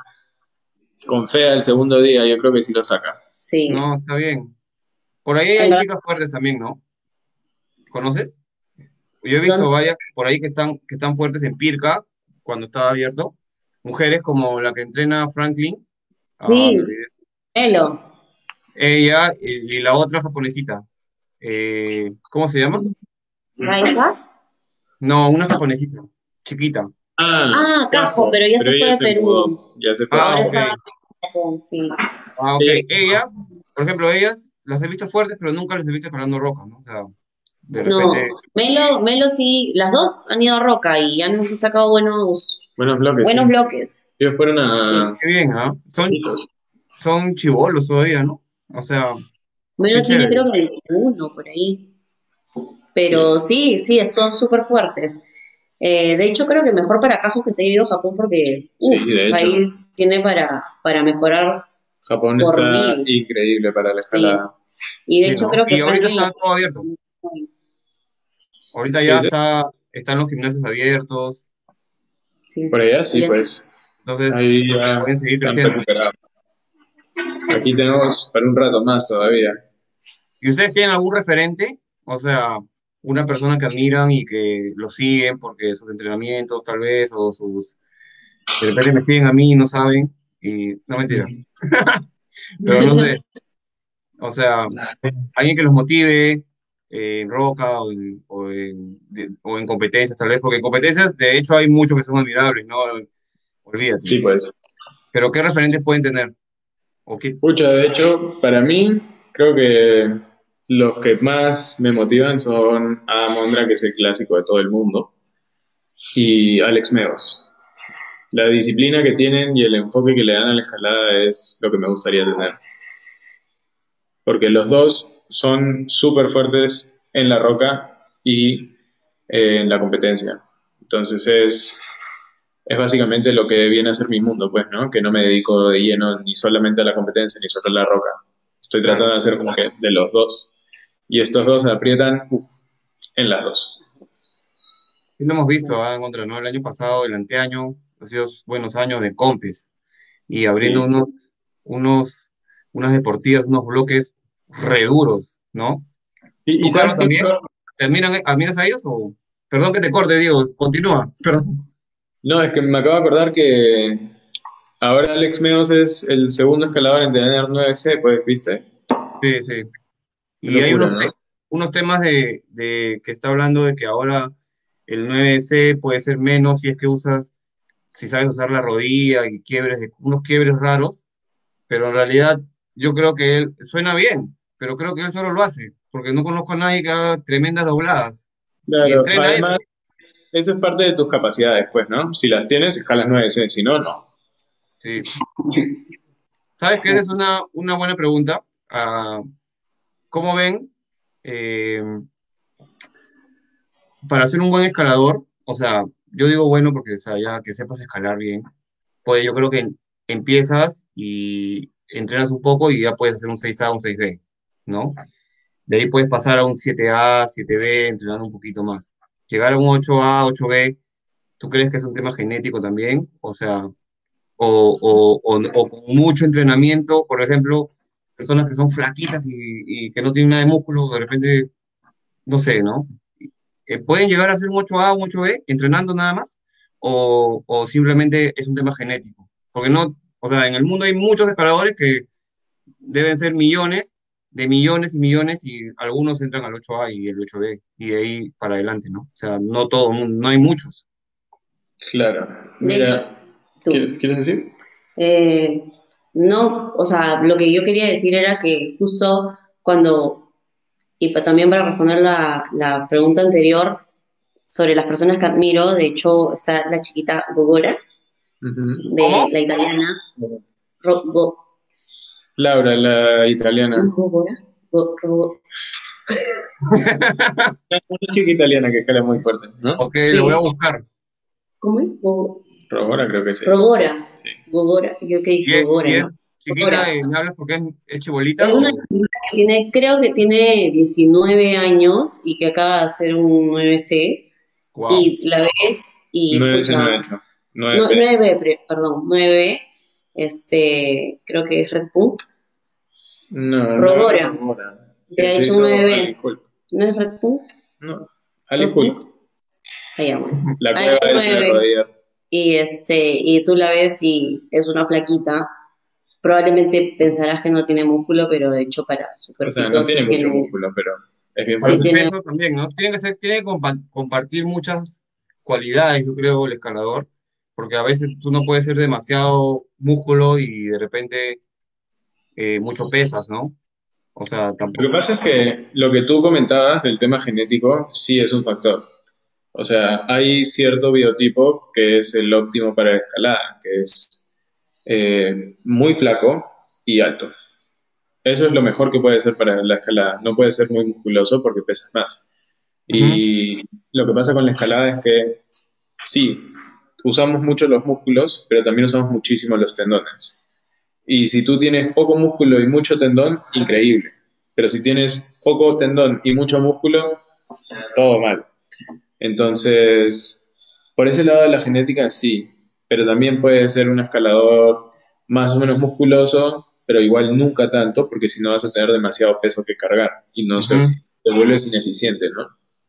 Con Fea el segundo día, yo creo que sí lo saca. Sí, no, está bien. Por ahí en hay verdad, chicas fuertes también, ¿no? ¿Conoces? Yo he ¿dónde? visto varias por ahí que están, que están fuertes en Pirca, cuando estaba abierto. Mujeres como la que entrena a Franklin, ah, me Sí, olvidé. Elo, Ella y, y la otra japonesita. Eh, ¿cómo se llama? Raiza. No, una japonesita, chiquita. Ah, Ah, Cajo, Cajo, pero ya pero se fue ella a se Perú. mudó, ya se fue a Ah, Ahora ok. Japón. está en Japón, sí. Ah, ok. Sí, Ella, por ejemplo, ellas las he visto fuertes, pero nunca las he visto escalando rocas, ¿no? O sea, de No, repente, Melo, Melo sí, las dos han ido a Roca y han sacado buenos, buenos bloques, buenos sí. bloques. Ellos fueron Sí. a qué bien, ¿ah? Son, Iquitos. son chibolos todavía, ¿no? O sea, qué Melo tiene chévere. creo que veintiuno por ahí. Sí, Pero sí, sí, son súper fuertes. Eh, de hecho, creo que mejor para Cajo que se haya ido a Japón porque, uff, sí, de hecho. ahí tiene para, para mejorar Japón por está mil. increíble para la Sí. escalada. Y de Sí, hecho ¿no? creo que Y ahorita Franklin está todo abierto. lo... Ahorita ¿Qué ya dice? está, están los gimnasios abiertos, Sí. Por allá Y sí, es, pues. entonces Ahí ya pueden seguir están creciendo. recuperados. sí. Aquí tenemos para un rato más todavía. ¿Y ustedes tienen algún referente? O sea, una persona que admiran y que lo siguen porque sus entrenamientos tal vez, o sus... De repente me siguen a mí y no saben, y no mentira, pero no sé, o sea, alguien que los motive eh, en roca o en, o en, de- o en competencias tal vez, porque en competencias de hecho hay muchos que son admirables, ¿no? Olvídate. Sí, pues. Pero ¿qué referentes pueden tener? ¿O qué? Pucha, de hecho, para mí, creo que los que más me motivan son Adam Ondra, que es el clásico de todo el mundo, y Alex Meos. La disciplina que tienen y el enfoque que le dan a la escalada es lo que me gustaría tener. Porque los dos son súper fuertes en la roca y eh, en la competencia. Entonces es, es básicamente lo que viene a ser mi mundo, pues, ¿no? Que no me dedico de lleno ni solamente a la competencia ni solo a la roca. Estoy tratando Claro. de hacer como que de los dos. Y estos dos se aprietan, uf, en las dos. Sí lo hemos visto, ah, en contra, ¿no? El año pasado, el anteaño, ha sido buenos años de compes y abriendo Sí. unos, unos, unas deportivas, unos bloques re duros, ¿no? Y, y ¿Tú, Caro, sabes qué, también? ¿Te admiran, admiras a ellos o...? Perdón que te corte, Diego, continúa, perdón. no, es que me acabo de acordar que ahora Alex Meos es el segundo escalador en tener nueve C, pues, ¿viste? Sí, sí. Qué Y hay locura, unos, ¿no? te- unos temas de, de que está hablando de que ahora el nueve C puede ser menos si es que usas, si sabes usar la rodilla y quiebres, de- unos quiebres raros, pero en realidad yo creo que él suena bien, pero creo que él solo lo hace, porque no conozco a nadie que haga tremendas dobladas y Claro, entrena eso. además, eso es parte de tus capacidades, pues, ¿no? Si las tienes, escalas nueve C, si no, no. Sí. ¿Sabes qué? Esa es una, una buena pregunta. Ah, ¿cómo ven? eh, para ser un buen escalador, o sea, yo digo bueno porque, o sea, ya que sepas escalar bien, pues yo creo que empiezas y entrenas un poco y ya puedes hacer un seis A, un seis B, ¿no? De ahí puedes pasar a un siete A, siete B, entrenando un poquito más. Llegar a un ocho A, ocho B, ¿tú crees que es un tema genético también? O sea, o, o, o, o con mucho entrenamiento, por ejemplo, personas que son flaquitas y, y que no tienen nada de músculo, de repente, no sé, ¿no? Eh, ¿pueden llegar a ser un ocho A o un ocho B entrenando nada más? O, ¿O simplemente es un tema genético? Porque no, o sea, en el mundo hay muchos escaladores que deben ser millones, de millones y millones, y algunos entran al ocho A y el ocho B, y de ahí para adelante, ¿no? O sea, no todo, el mundo- no hay muchos. Claro. De hecho, Mira, tú. ¿quieres quieres decir? Eh, no, o sea, lo que yo quería decir era que justo cuando, y pa- también para responder la, la pregunta anterior sobre las personas que admiro, de hecho está la chiquita Gogora, Ujú. de la italiana, Ro- Go- Laura, la ¿no es italiana. Gogora? Go- Ro- Una chica italiana que escala muy fuerte, ¿no? Ok, lo voy a sí, buscar. ¿cómo es? Go- Robora creo que sí. Rogora, Sí. Gogora, yo que dije ¿Y es, Gogora, y es ¿no? chiquita Rogora. y me hablas porque es, es Es chibolita una o...? chiquita que tiene, creo que tiene diecinueve años y que acaba de hacer un nueve C Wow. y la ves y nueve C pucha, no he hecho. nueve no, B. nueve, pre- perdón, nueve, este, creo que es Red Punkt, No, no es Rodora, Robora. te Que ha se hecho un hizo Ali nueve, Hulk. ¿no es Red Punkt? No, Ali ¿Red Hulk. Punkt? Allá, bueno, La ha hecho cueva esa de nueve rodillas. y este, y tú la ves y es una flaquita, probablemente pensarás que no tiene músculo, pero de hecho para su O sea, no cuerpito tiene sí mucho tiene, músculo, pero es bien Para sí fuerte. su tiene, peso también, ¿no? Tiene que ser, tiene que compa- compartir muchas cualidades, yo creo, el escalador, porque a veces tú no puedes ser demasiado músculo y de repente eh, mucho pesas, ¿no? O sea, Lo que tampoco. pasa es que lo que tú comentabas del tema genético sí es un factor. O sea, hay cierto biotipo que es el óptimo para la escalada, que es eh, muy flaco y alto. Eso es lo mejor que puede ser para la escalada. No puede ser muy musculoso porque pesas más. Ujú. Y lo que pasa con la escalada es que sí, usamos mucho los músculos, pero también usamos muchísimo los tendones. Y si tú tienes poco músculo y mucho tendón, increíble. Pero si tienes poco tendón y mucho músculo, todo mal. Entonces, por ese lado de la genética sí, pero también puede ser un escalador más o menos musculoso, pero igual nunca tanto, porque si no vas a tener demasiado peso que cargar y no se Ujú. te vuelves ineficiente, ¿no?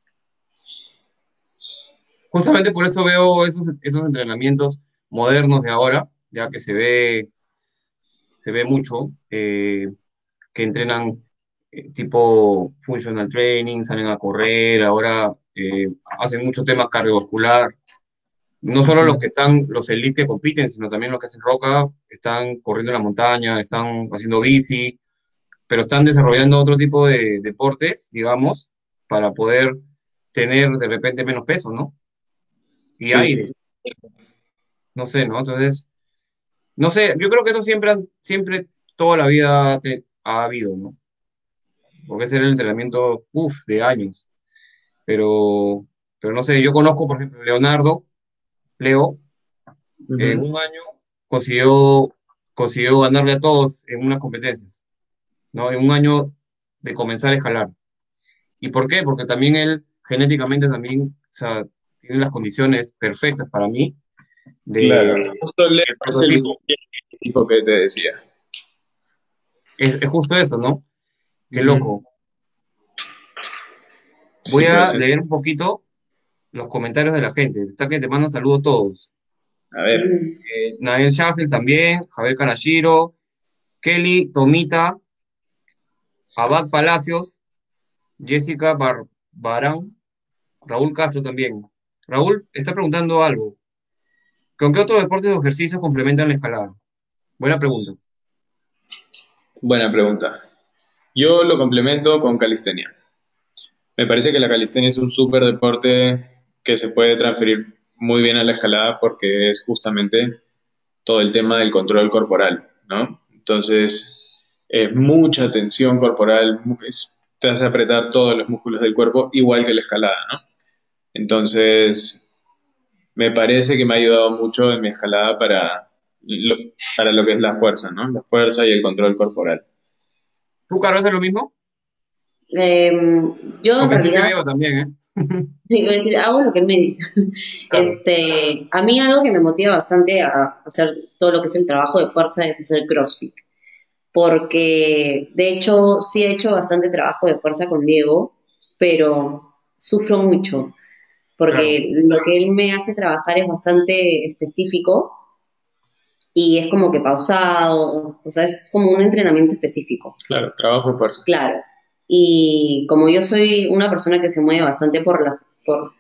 Justamente por eso veo esos, esos entrenamientos modernos de ahora, ya que se ve, se ve mucho, eh, que entrenan eh, tipo functional training, salen a correr, ahora eh, hacen mucho tema cardiovascular. No solo los Ujú. que están, los elite que compiten, sino también los que hacen roca, están corriendo en la montaña, están haciendo bici, pero están desarrollando otro tipo de deportes, digamos, para poder tener de repente menos peso, ¿no? Y Sí, aire, no sé, ¿no? Entonces, no sé, yo creo que eso siempre, han- siempre toda la vida te- ha habido, ¿no? Porque ese era el entrenamiento, uff, de años. Pero, pero no sé, yo conozco, por ejemplo, Leonardo, Leo, en ujú. un año consiguió, consiguió ganarle a todos en unas competencias, ¿no? En un año de comenzar a escalar. ¿Y por qué? Porque también él genéticamente también, o sea, tiene las condiciones perfectas para mí Claro. de Justo Leo el es el prototipo. tipo que te decía. Es, es justo eso, ¿no? Qué Ujú. loco. Voy Sí, pues a sí. leer un poquito los comentarios de la gente. Está que te mando saludos a todos. A ver. Eh, Nael Shafel también, Javier Kanashiro, Kelly, Tomita, Abad Palacios, Jessica Bar Barán, Raúl Castro también. Raúl está preguntando algo. ¿Con qué otros deportes o ejercicios complementan la escalada? Buena pregunta. Buena pregunta. Yo lo complemento con calistenia. Me parece que la calistenia es un súper deporte que se puede transferir muy bien a la escalada porque es justamente todo el tema del control corporal, ¿no? Entonces, es mucha tensión corporal, es- te hace apretar todos los músculos del cuerpo, igual que la escalada, ¿no? Entonces, me parece que me ha ayudado mucho en mi escalada para lo, para lo que es la fuerza, ¿no? La fuerza y el control corporal. ¿Tú, Caro, haces lo mismo? Eh, yo en Porque sí te realidad, veo también, ¿eh? iba a decir, hago lo que él me dice. Claro, Este, a mí algo que me motiva bastante a hacer todo lo que es el trabajo de fuerza es hacer CrossFit. Porque de hecho sí he hecho bastante trabajo de fuerza con Diego, pero sufro mucho, claro, porque lo que él me hace trabajar es bastante específico y es como que pausado, o sea, es como un entrenamiento específico, Claro, trabajo de fuerza. claro. Y como yo soy una persona que se mueve bastante por las, por,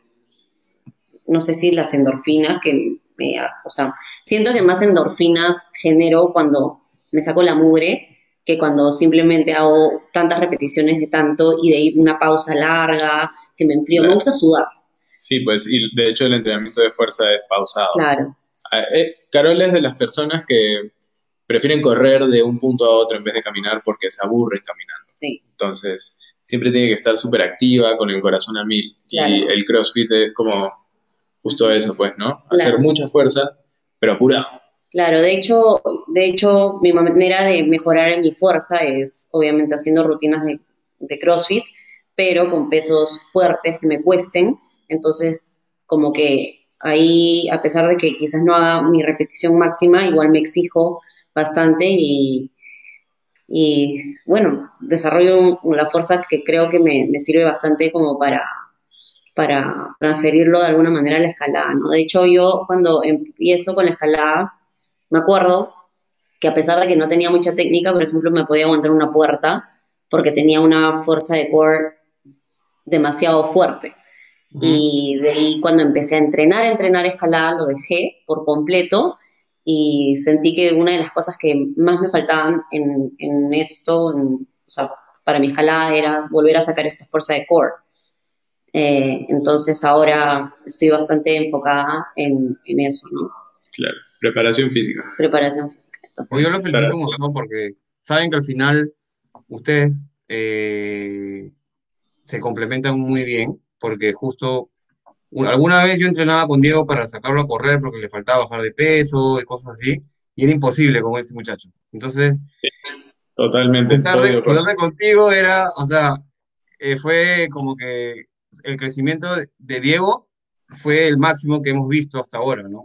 no sé si las endorfinas, que me, o sea, siento que más endorfinas genero cuando me saco la mugre que cuando simplemente hago tantas repeticiones de tanto y de ahí una pausa larga, que me enfrío. Me Claro. gusta sudar, Sí, pues, y de hecho el entrenamiento de fuerza es pausado. claro, Ah, eh, Carol es de las personas que prefieren correr de un punto a otro en vez de caminar porque se aburren caminando. sí, Entonces, siempre tiene que estar súper activa, con el corazón a mil. Y claro, el CrossFit es como justo eso, pues, ¿no? Hacer claro. mucha fuerza, pero apurado. Claro, de hecho, de hecho, mi manera de mejorar en mi fuerza es obviamente haciendo rutinas de, de CrossFit, pero con pesos fuertes que me cuesten. Entonces, como que ahí, a pesar de que quizás no haga mi repetición máxima, igual me exijo bastante y, y bueno, desarrollo un- la fuerza que creo que me, me sirve bastante como para, para transferirlo de alguna manera a la escalada, ¿no? De hecho, yo cuando empiezo con la escalada, me acuerdo que a pesar de que no tenía mucha técnica, por ejemplo, me podía aguantar una puerta porque tenía una fuerza de core demasiado fuerte. ujú, Y de ahí cuando empecé a entrenar, a entrenar escalada, lo dejé por completo y sentí que una de las cosas que más me faltaban en, en esto, en, o sea, para mi escalada, era volver a sacar esta fuerza de core. Eh, entonces ahora estoy bastante enfocada en, en eso, ¿no? Claro, preparación física. Preparación física. pues yo los Para, felicito un montón porque saben que al final ustedes eh, se complementan muy bien, porque justo un- alguna vez yo entrenaba con Diego para sacarlo a correr porque le faltaba bajar de peso y cosas así, y era imposible con ese muchacho. Entonces, totalmente, juntarme, estoy de acuerdo. juntarme contigo era, o sea, eh, fue como que el crecimiento de, de Diego fue el máximo que hemos visto hasta ahora, ¿no?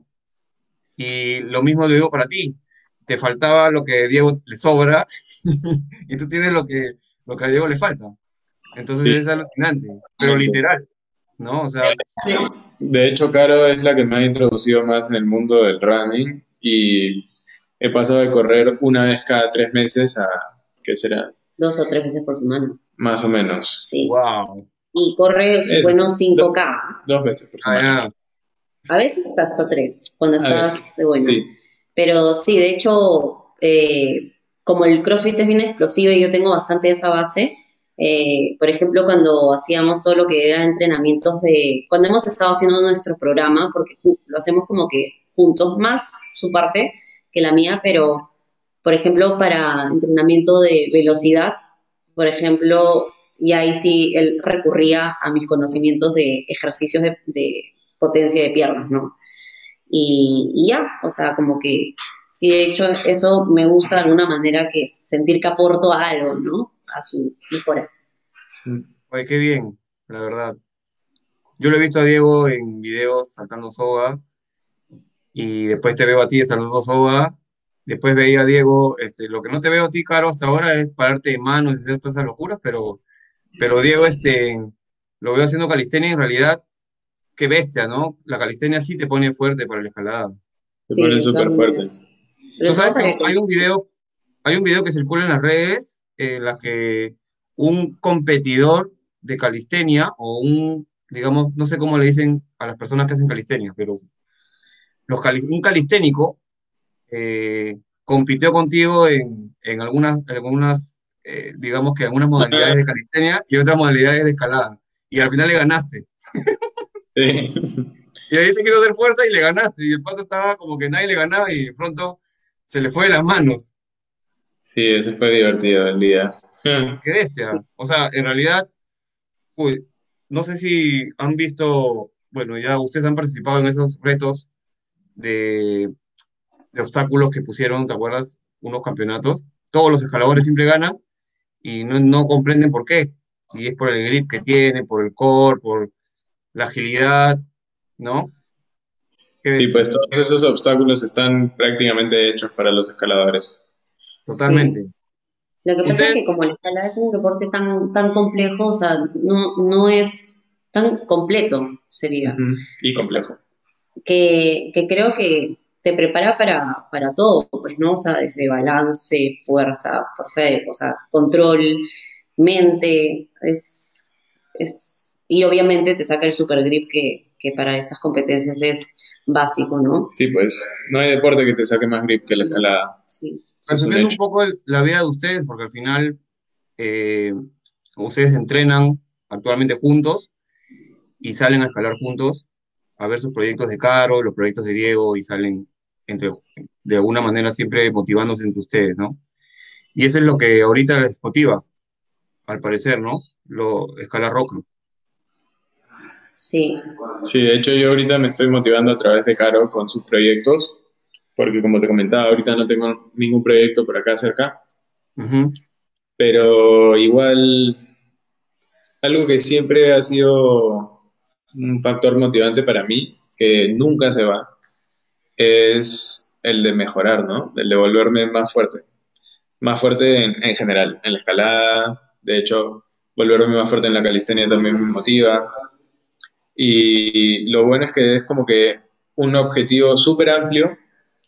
Y lo mismo lo digo para ti. Te faltaba lo que a Diego le sobra y tú tienes lo que, lo que a Diego le falta. Entonces Sí, es alucinante, pero totalmente. literal, ¿no? O sea, De hecho, Caro es la que me ha introducido más en el mundo del running y he pasado de correr una vez cada tres meses a, ¿qué será? Dos o tres veces por semana. Más o menos. Sí. wow. Y corre sus Eso, buenos do- cinco K. dos veces por Ah, semana. ya. A veces hasta tres, cuando A estás veces, de buenas. sí. Pero sí, de hecho, eh, como el CrossFit es bien explosivo y yo tengo bastante esa base, eh, por ejemplo, cuando hacíamos todo lo que era entrenamientos de, cuando hemos estado haciendo nuestro programa, porque ju- lo hacemos como que juntos, más su parte que la mía, pero por ejemplo, para entrenamiento de velocidad, por ejemplo, y ahí sí él recurría a mis conocimientos de ejercicios de, de potencia de piernas, ¿no? Y, y ya, o sea, como que sí, de hecho, eso me gusta de alguna manera, que sentir que aporto algo, ¿no? A su mejora. Oye, qué bien, la verdad. Yo lo he visto a Diego en videos saltando soga y después te veo a ti saltando soga. Después veía a Diego, este, lo que no te veo a ti, Caro, hasta ahora es pararte de manos y hacer todas esas locuras, pero, pero Diego, este, lo veo haciendo calistenia y en realidad, qué bestia, ¿no? La calistenia sí te pone fuerte para la escalada. Se Sí, pone de todas súper fuerte. maneras. Sobre Tú todo sabes que para que... hay un video, hay un video que circula en las redes en la que un competidor de calistenia o un, digamos, no sé cómo le dicen a las personas que hacen calistenia, pero los cali- un calisténico eh, compitió contigo en, en algunas, algunas eh, digamos que algunas modalidades de calistenia y otras modalidades de escalada. Y al final le ganaste. Sí. Y ahí te quiso hacer fuerza y le ganaste. Y el pato estaba como que nadie le ganaba y de pronto se le fue de las manos. Sí, ese fue divertido el día. Qué bestia. O sea, en realidad, uy, no sé si han visto, bueno, ya ustedes han participado en esos retos de, de obstáculos que pusieron, ¿te acuerdas? Unos campeonatos. Todos los escaladores siempre ganan y no, no comprenden por qué. Y es por el grip que tiene, por el core, por la agilidad, ¿no? Qué Sí, bestia. pues todos esos obstáculos están prácticamente hechos para los escaladores. Sí. Totalmente. Lo que pasa es Ustedes, que como la escalada es un deporte tan, tan complejo, o sea, no, no es tan completo, sería. Ujú. Y Está- complejo. que, que creo que te prepara para, para todo, pues, ¿no? O sea, desde balance, fuerza, fuerza de, o sea, control, mente, es, es, y obviamente te saca el super grip que, que para estas competencias es básico, ¿no? Sí, pues no hay deporte que te saque más grip que la escalada. Sí. Eso es un resumiendo un hecho. poco el- la vida de ustedes, porque al final eh, ustedes entrenan actualmente juntos y salen a escalar juntos a ver sus proyectos de Caro, los proyectos de Diego y salen entre, de alguna manera siempre motivándose entre ustedes, ¿no? Y eso es lo que ahorita les motiva, al parecer, ¿no? Lo, escalar roca. Sí, Sí, de hecho yo ahorita me estoy motivando a través de Caro con sus proyectos, porque como te comentaba, ahorita no tengo ningún proyecto por acá cerca, Ujú. pero igual algo que siempre ha sido un factor motivante para mí, que nunca se va, es el de mejorar, ¿no? El de volverme más fuerte. Más fuerte en, en general, en la escalada, de hecho, volverme más fuerte en la calistenia también me motiva. Y lo bueno es que es como que un objetivo súper amplio,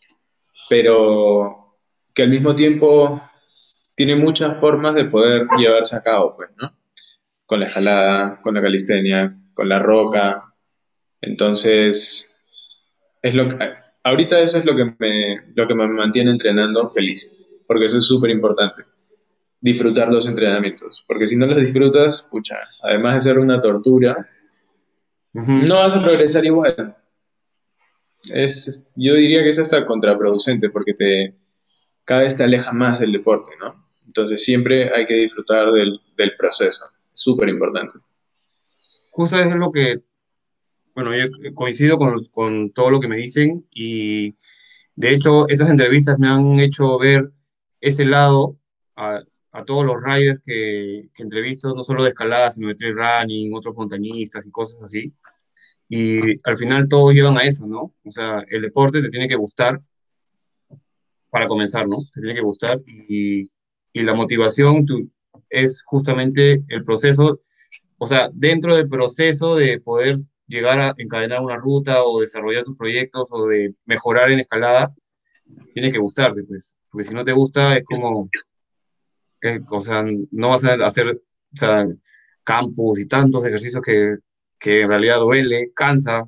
pero que al mismo tiempo tiene muchas formas de poder llevarse a cabo, pues, ¿no? Con la escalada, con la calistenia, con la roca. Entonces, es lo que, ahorita eso es lo que me, lo que me mantiene entrenando feliz, porque eso es súper importante, disfrutar los entrenamientos, porque si no los disfrutas, pucha, además de ser una tortura, Ujú. no vas a progresar igual. Es, yo diría que es hasta contraproducente, porque te, cada vez te aleja más del deporte, ¿no? Entonces siempre hay que disfrutar del, del proceso, súper importante. Justo eso es lo que, bueno, yo coincido con, con todo lo que me dicen y de hecho estas entrevistas me han hecho ver ese lado a, a todos los riders que, que entrevisto, no solo de escalada, sino de trail running, otros montañistas y cosas así. Y al final todos llevan a eso, ¿no? O sea, el deporte te tiene que gustar para comenzar, ¿no? Te tiene que gustar y, y la motivación tu- es justamente el proceso, o sea, dentro del proceso de poder llegar a encadenar una ruta o desarrollar tus proyectos o de mejorar en escalada, tiene que gustarte, pues, porque si no te gusta es como, eh, o sea, no vas a hacer, o sea, campus y tantos ejercicios que, que en realidad duele, cansa,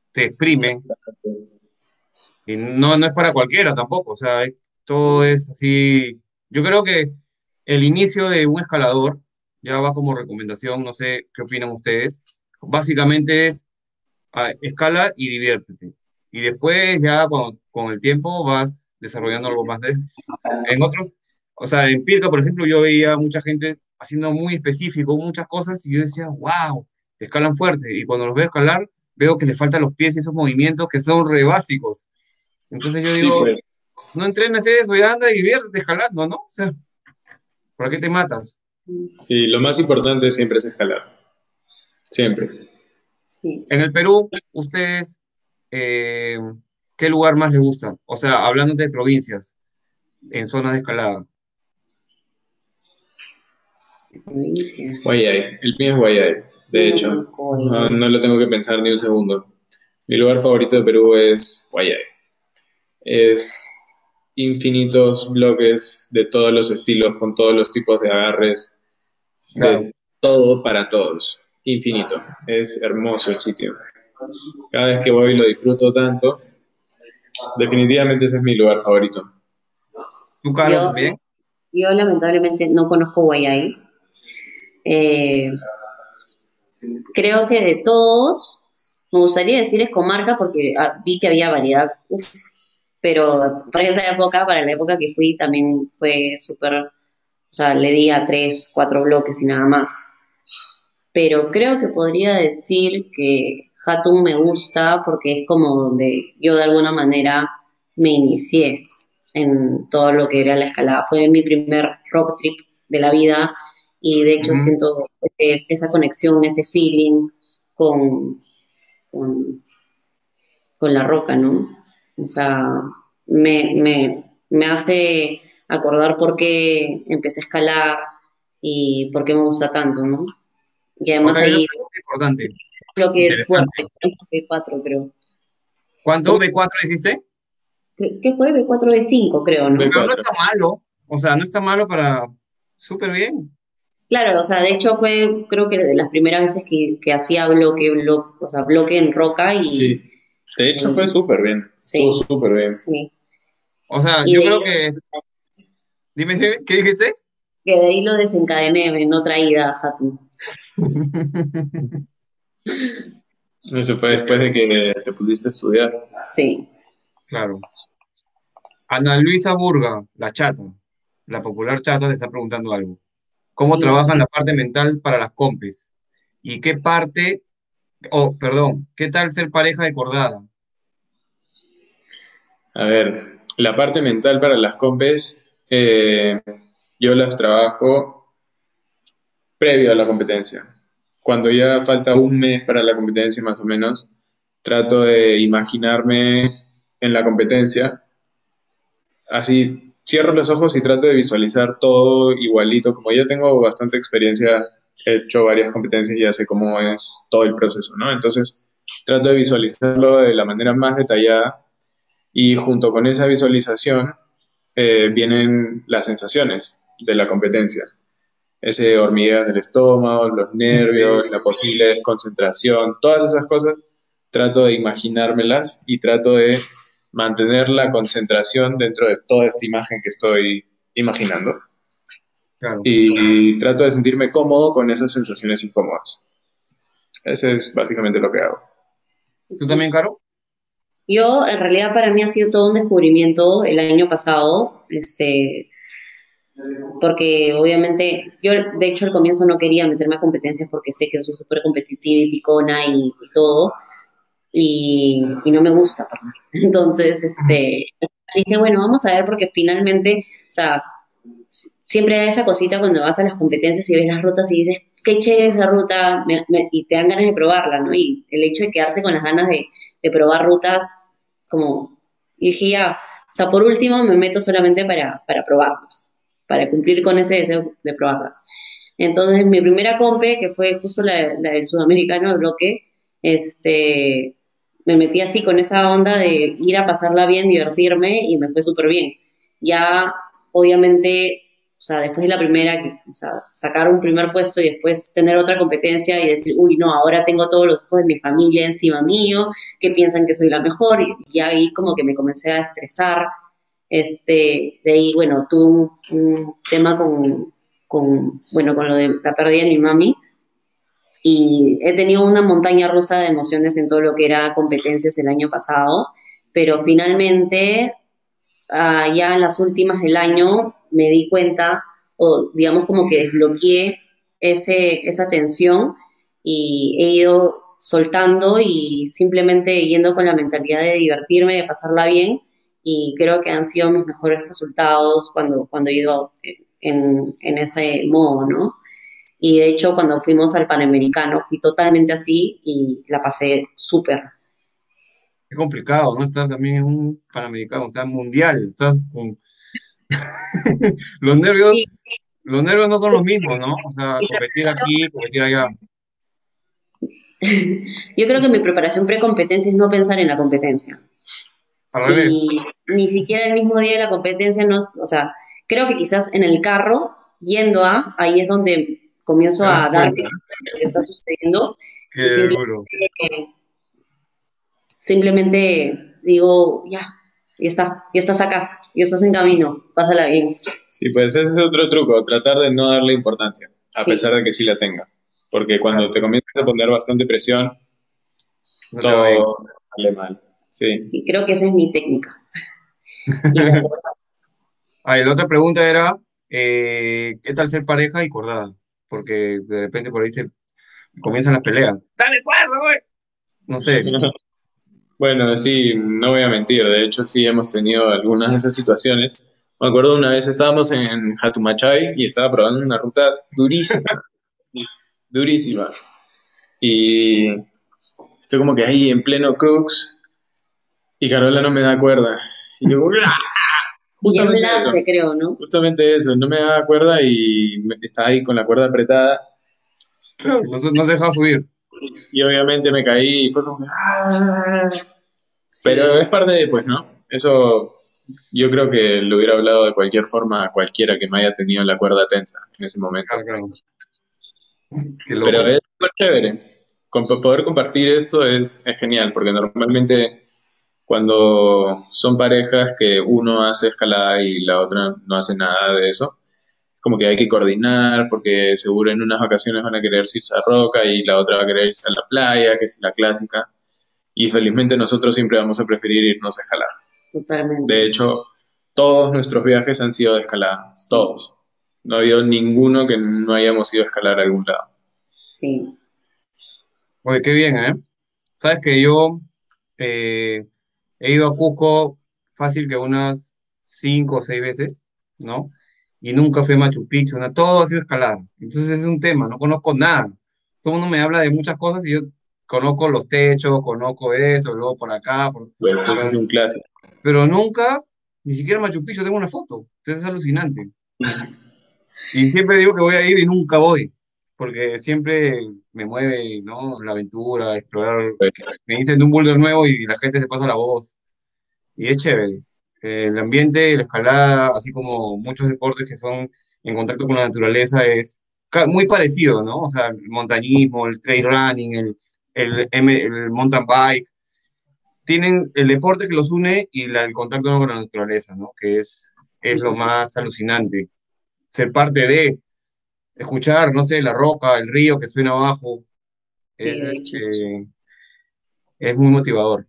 te exprime, y no, no es para cualquiera tampoco, o sea, es- todo es así. Yo creo que el inicio de un escalador, ya va como recomendación, no sé qué opinan ustedes, básicamente es ah, escala y diviértete. Y después ya cuando- con el tiempo vas desarrollando algo más. Es- En otros, o sea, en Pirca, por ejemplo, yo veía mucha gente haciendo muy específico muchas cosas y yo decía, wow, escalan fuerte. Y cuando los veo escalar, veo que les faltan los pies y esos movimientos que son re básicos. Entonces yo Sí, digo, pues. no entrenes eso, ya anda y diviértete escalando, ¿no? O sea, ¿para qué te matas? Sí, lo más importante siempre es escalar. Siempre. Sí. En el Perú, ustedes, eh, ¿qué lugar más les gusta? O sea, hablando de provincias, en zonas de escalada. Provincias. Guayay. El mío es Guayay, de No hecho. conozco No, Guayaquil. no lo tengo que pensar ni un segundo. Mi lugar favorito de Perú es Guayay. Es infinitos bloques de todos los estilos, con todos los tipos de agarres, Claro. de todo para todos. Infinito. Es hermoso el sitio. Cada vez que voy lo disfruto tanto. Definitivamente ese es mi lugar favorito. ¿Tu Caro Yo, también? yo lamentablemente no conozco Guayay. Eh, Creo que de todos, me gustaría decir es comarca porque ah, vi que había variedad. Uf, pero para esa época, para la época que fui, también fue súper, o sea, le di a tres, cuatro bloques y nada más. Pero creo que podría decir que Hatun me gusta porque es como donde yo de alguna manera me inicié en todo lo que era la escalada. Fue mi primer rock trip de la vida y de hecho Ujú. siento ese- esa conexión, ese feeling con, con, con la roca, ¿no? O sea, me, me, me hace acordar por qué empecé a escalar y por qué me gusta tanto, ¿no? Y además Ahora hay una ahí pregunta importante, creo que interesante. fuerte, b cuatro creo. ¿Cuánto? ¿Cómo? ¿B cuatro dijiste? ¿Qué qué fue? B cuatro, B cinco creo, ¿no? Pero no B cuatro. está malo. O sea, no está malo para... Súper bien. Claro, o sea, de hecho fue creo que de las primeras veces que, que hacía bloque, bloque, o sea, bloque en roca y, Sí. De hecho fue y súper bien. Estuvo sí, súper bien. sí. O sea, Y yo de creo ahí, que... Dime, dime, ¿qué dijiste? que de ahí lo desencadené en otra ida a Hatton. Eso fue después de que te pusiste a estudiar. Sí. Claro. Ana Luisa Burga, la chata, la popular chata, te está preguntando algo. ¿Cómo Ya. trabajan la parte mental para las compes? ¿Y qué parte, oh, perdón, qué tal ser pareja de Cordada? A ver, la parte mental para las compes, eh, yo las trabajo previo a la competencia. Cuando ya falta un mes para la competencia más o menos, trato de imaginarme en la competencia. Así cierro los ojos y trato de visualizar todo igualito. Como ya tengo bastante experiencia, he hecho varias competencias y ya sé cómo es todo el proceso, ¿no? Entonces trato de visualizarlo de la manera más detallada y junto con esa visualización eh, vienen las sensaciones de la competencia. Ese hormigueo en el estómago, los nervios, la posible desconcentración, todas esas cosas, trato de imaginármelas y trato de mantener la concentración dentro de toda esta imagen que estoy imaginando. Claro. Y trato de sentirme cómodo con esas sensaciones incómodas. Ese es básicamente lo que hago. ¿Tú también, Caro? Yo, en realidad, para mí ha sido todo un descubrimiento el año pasado, este, porque obviamente yo, de hecho, al comienzo no quería meterme a competencias porque sé que soy súper competitiva y picona y, y todo, y, y no me gusta. Entonces, este, dije, bueno, vamos a ver porque finalmente, o sea, siempre da esa cosita cuando vas a las competencias y ves las rutas y dices, qué chévere esa ruta, me- me- y te dan ganas de probarla, ¿no? Y el hecho de quedarse con las ganas de, de probar rutas, como, y dije, ya, o sea, por último me meto solamente para, para probarlas, para cumplir con ese deseo de probarlas. Entonces, mi primera compe, que fue justo la, la del sudamericano de bloque, este, me metí así con esa onda de ir a pasarla bien, divertirme, y me fue súper bien. Ya, obviamente, o sea, después de la primera, que- o sea, sacar un primer puesto y después tener otra competencia y decir, uy, no, ahora tengo todos los ojos de mi familia encima mío, que piensan que soy la mejor, y, y ahí como que me comencé a estresar. Este, de ahí, bueno, tuve un, un tema con, con, bueno, con lo de la pérdida de mi mami, y he tenido una montaña rusa de emociones en todo lo que era competencias el año pasado, pero finalmente, ah, ya en las últimas del año, me di cuenta, o digamos como que desbloqueé ese, esa tensión y he ido soltando y simplemente yendo con la mentalidad de divertirme, de pasarla bien, y creo que han sido mis mejores resultados cuando, cuando he ido en, en ese modo, ¿no? Y de hecho, cuando fuimos al Panamericano, fui totalmente así y la pasé súper. Es complicado, ¿no? Estar también en un Panamericano, o sea, mundial. Estás con... Los nervios, Sí, los nervios no son los mismos, ¿no? O sea, competir aquí, competir allá. yo creo que mi preparación pre-competencia es no pensar en la competencia. Al revés. Y ni siquiera el mismo día de la competencia, no, o sea, creo que quizás en el carro, yendo a, ahí es donde comienzo Te das a darme cuenta, ¿eh? cuenta de lo que está sucediendo Qué y simplemente, duro. simplemente digo, ya, ya está, ya estás acá, ya estás en camino, pásala bien. Sí, pues ese es otro truco, tratar de no darle importancia, a Sí, pesar de que sí la tenga. Porque cuando Claro, te comienzas a poner bastante presión, no te va bien. todo sale mal. Sí. sí, creo que esa es mi técnica. Y bueno, Ah, y la otra pregunta era, eh, ¿qué tal ser pareja y cordada? Porque de repente por ahí se comienzan las peleas. ¡Dale cuerda, güey! No sé. Bueno, sí, no voy a mentir, de hecho sí hemos tenido algunas de esas situaciones. Me acuerdo una vez estábamos en Hatumachay y estaba probando una ruta durísima, durísima. Y estoy como que ahí en pleno crux y Carola no me da cuerda. Y yo, ¡ah! y era un Justamente eso, lance, creo, ¿no? justamente eso, no me da cuerda y me- estaba ahí con la cuerda apretada No, se- no te deja subir. y obviamente me caí y fue como que, ¡ah! Pero es Sí, parte de, pues, ¿no? Eso yo creo que lo hubiera hablado de cualquier forma a cualquiera que me haya tenido la cuerda tensa en ese momento. Claro, claro. Qué Pero loco. es súper chévere. Con, poder compartir esto es, es genial, porque normalmente cuando son parejas que uno hace escalada y la otra no hace nada de eso, como que hay que coordinar, porque seguro en unas vacaciones van a querer irse a Roca y la otra va a querer irse a la playa, que es la clásica. Y felizmente nosotros siempre vamos a preferir irnos a escalar. totalmente. De hecho, todos nuestros viajes han sido de escalada, todos. No ha habido ninguno que no hayamos ido a escalar a algún lado. Sí. Oye, qué bien, ¿eh? Sabes que yo eh, he ido a Cusco fácil que unas cinco o seis veces, ¿no? Y nunca fui a Machu Picchu, ¿no? Todo ha sido escalada. Entonces es un tema, no conozco nada. Todo el mundo me habla de muchas cosas y yo conozco los techos, conozco eso, luego por acá, por- Bueno, ese pero, es un clásico. pero nunca, ni siquiera Machu Picchu tengo una foto. Entonces es alucinante. Y siempre digo que voy a ir y nunca voy, porque siempre me mueve, ¿no? La aventura, explorar. Me dicen de un boulder nuevo y la gente se pasa la voz. Y es chévere. Eh, el ambiente, la escalada, así como muchos deportes que son en contacto con la naturaleza, es ca- muy parecido, ¿no? O sea, el montañismo, el trail running, el, el, M- el mountain bike, tienen el deporte que los une y la- el contacto con la naturaleza, ¿no? Que es, es lo más alucinante. Ser parte de escuchar, no sé, la roca, el río que suena abajo, Sí, es, de hecho. este, es muy motivador.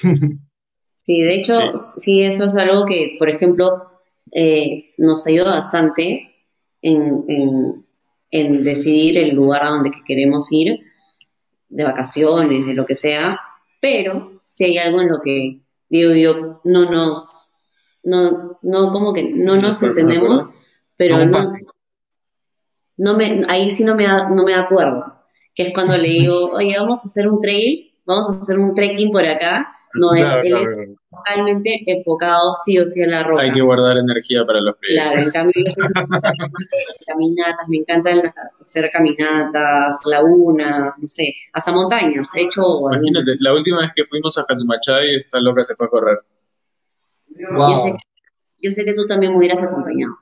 Sí, de Sí, hecho, sí, eso es algo que, por ejemplo, eh, nos ayuda bastante en, en- en decidir el lugar a donde que queremos ir, de vacaciones, de lo que sea, pero si hay algo en lo que, digo yo, no nos, no, no, como que no nos nos ponemos de entendemos, acuerdo. No pero no, comparte. no me, ahí sí no me da, no me da acuerdo, que es cuando le digo, oye, vamos a hacer un trail, vamos a hacer un trekking por acá, no es, Claro, él es claro, claro. totalmente enfocado sí o sí en la Hay roca. que guardar energía para los Claro, en proyectos. cambio yo soy de caminatas, me encantan hacer caminatas, laguna, no sé, hasta montañas, he hecho Imagínate, algunas. la última vez que fuimos a Catumachay, esta loca se fue a correr. Yo sé Wow. yo sé que tú también me hubieras acompañado.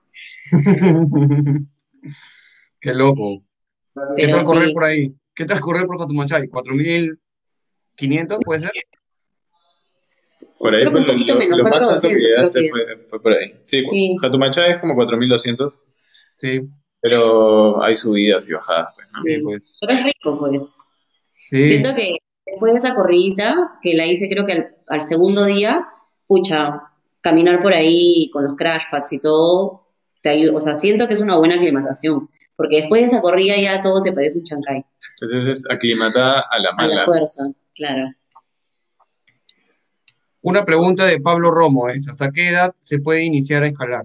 Qué loco. ¿Qué Pero tal correr sí, por ahí? ¿Qué tal correr por Jatumanchay? ¿cuatro mil quinientos puede ser? Por ahí creo que fue un lo, poquito lo- menos, lo más alto que cuatro doscientos creo llegaste que fue, es. fue por ahí. Sí, Sí, Jatumacha es como cuatro mil doscientos, Sí, pero hay subidas y bajadas, pues, ¿no? sí, sí. pues. Pero es rico, pues. Sí, Siento que después de esa corridita, que la hice creo que al, al segundo día, pucha, caminar por ahí con los crash pads y todo, te ayuda. O sea, siento que es una buena aclimatación. Porque después de esa corrida ya todo te parece un chancay. Entonces es aclimatada a la A la mala. fuerza, claro. una pregunta de Pablo Romo es, ¿hasta qué edad se puede iniciar a escalar?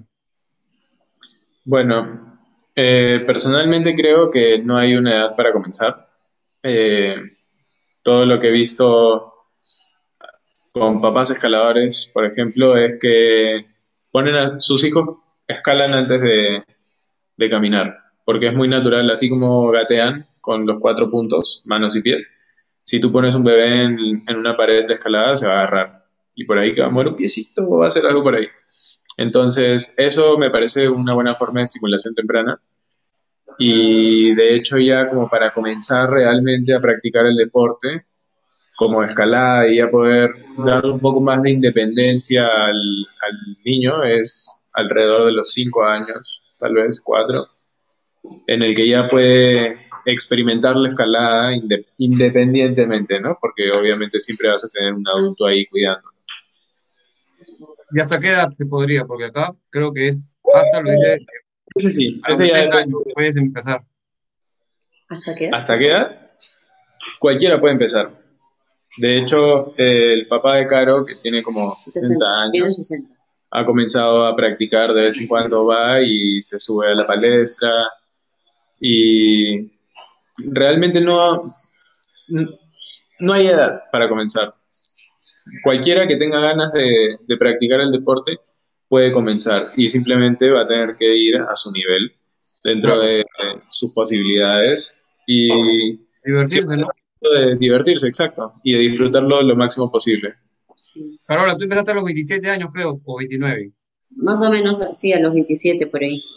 Bueno, eh, personalmente creo que no hay una edad para comenzar. Eh, Todo lo que he visto con papás escaladores, por ejemplo, es que ponen a sus hijos, escalan antes de, de caminar, porque es muy natural, así como gatean con los cuatro puntos, manos y pies. Si tú pones un bebé en, en una pared de escalada, se va a agarrar. Y por ahí que va a mover un piecito o va a hacer algo por ahí. Entonces, eso me parece una buena forma de estimulación temprana. Y de hecho, ya como para comenzar realmente a practicar el deporte, como escalada y ya poder dar un poco más de independencia al, al niño, es alrededor de los cinco años, tal vez cuatro, en el que ya puede experimentar la escalada inde- independientemente, ¿no? Porque obviamente siempre vas a tener un adulto ahí cuidando. ¿Y hasta qué edad se podría? Porque acá creo que es hasta lo dice Ese sí, a los ese ya treinta depende. años puedes empezar. ¿Hasta qué edad? ¿Hasta qué edad? Cualquiera puede empezar. De hecho, eh, el papá de Caro, que tiene como sesenta Sesenta. Tienen años, sesenta. ha comenzado a practicar de vez en cuando, va y se sube a la palestra y realmente no, no hay edad para comenzar. Cualquiera que tenga ganas de, de practicar el deporte puede comenzar y simplemente va a tener que ir a su nivel dentro Claro, de, de sus posibilidades y divertirse, siempre ¿no? tratando de divertirse, exacto, y de disfrutarlo lo máximo posible. Sí. Carola, tú empezaste a los veintisiete años, creo, o veintinueve. Más o menos, sí, a los veintisiete por ahí.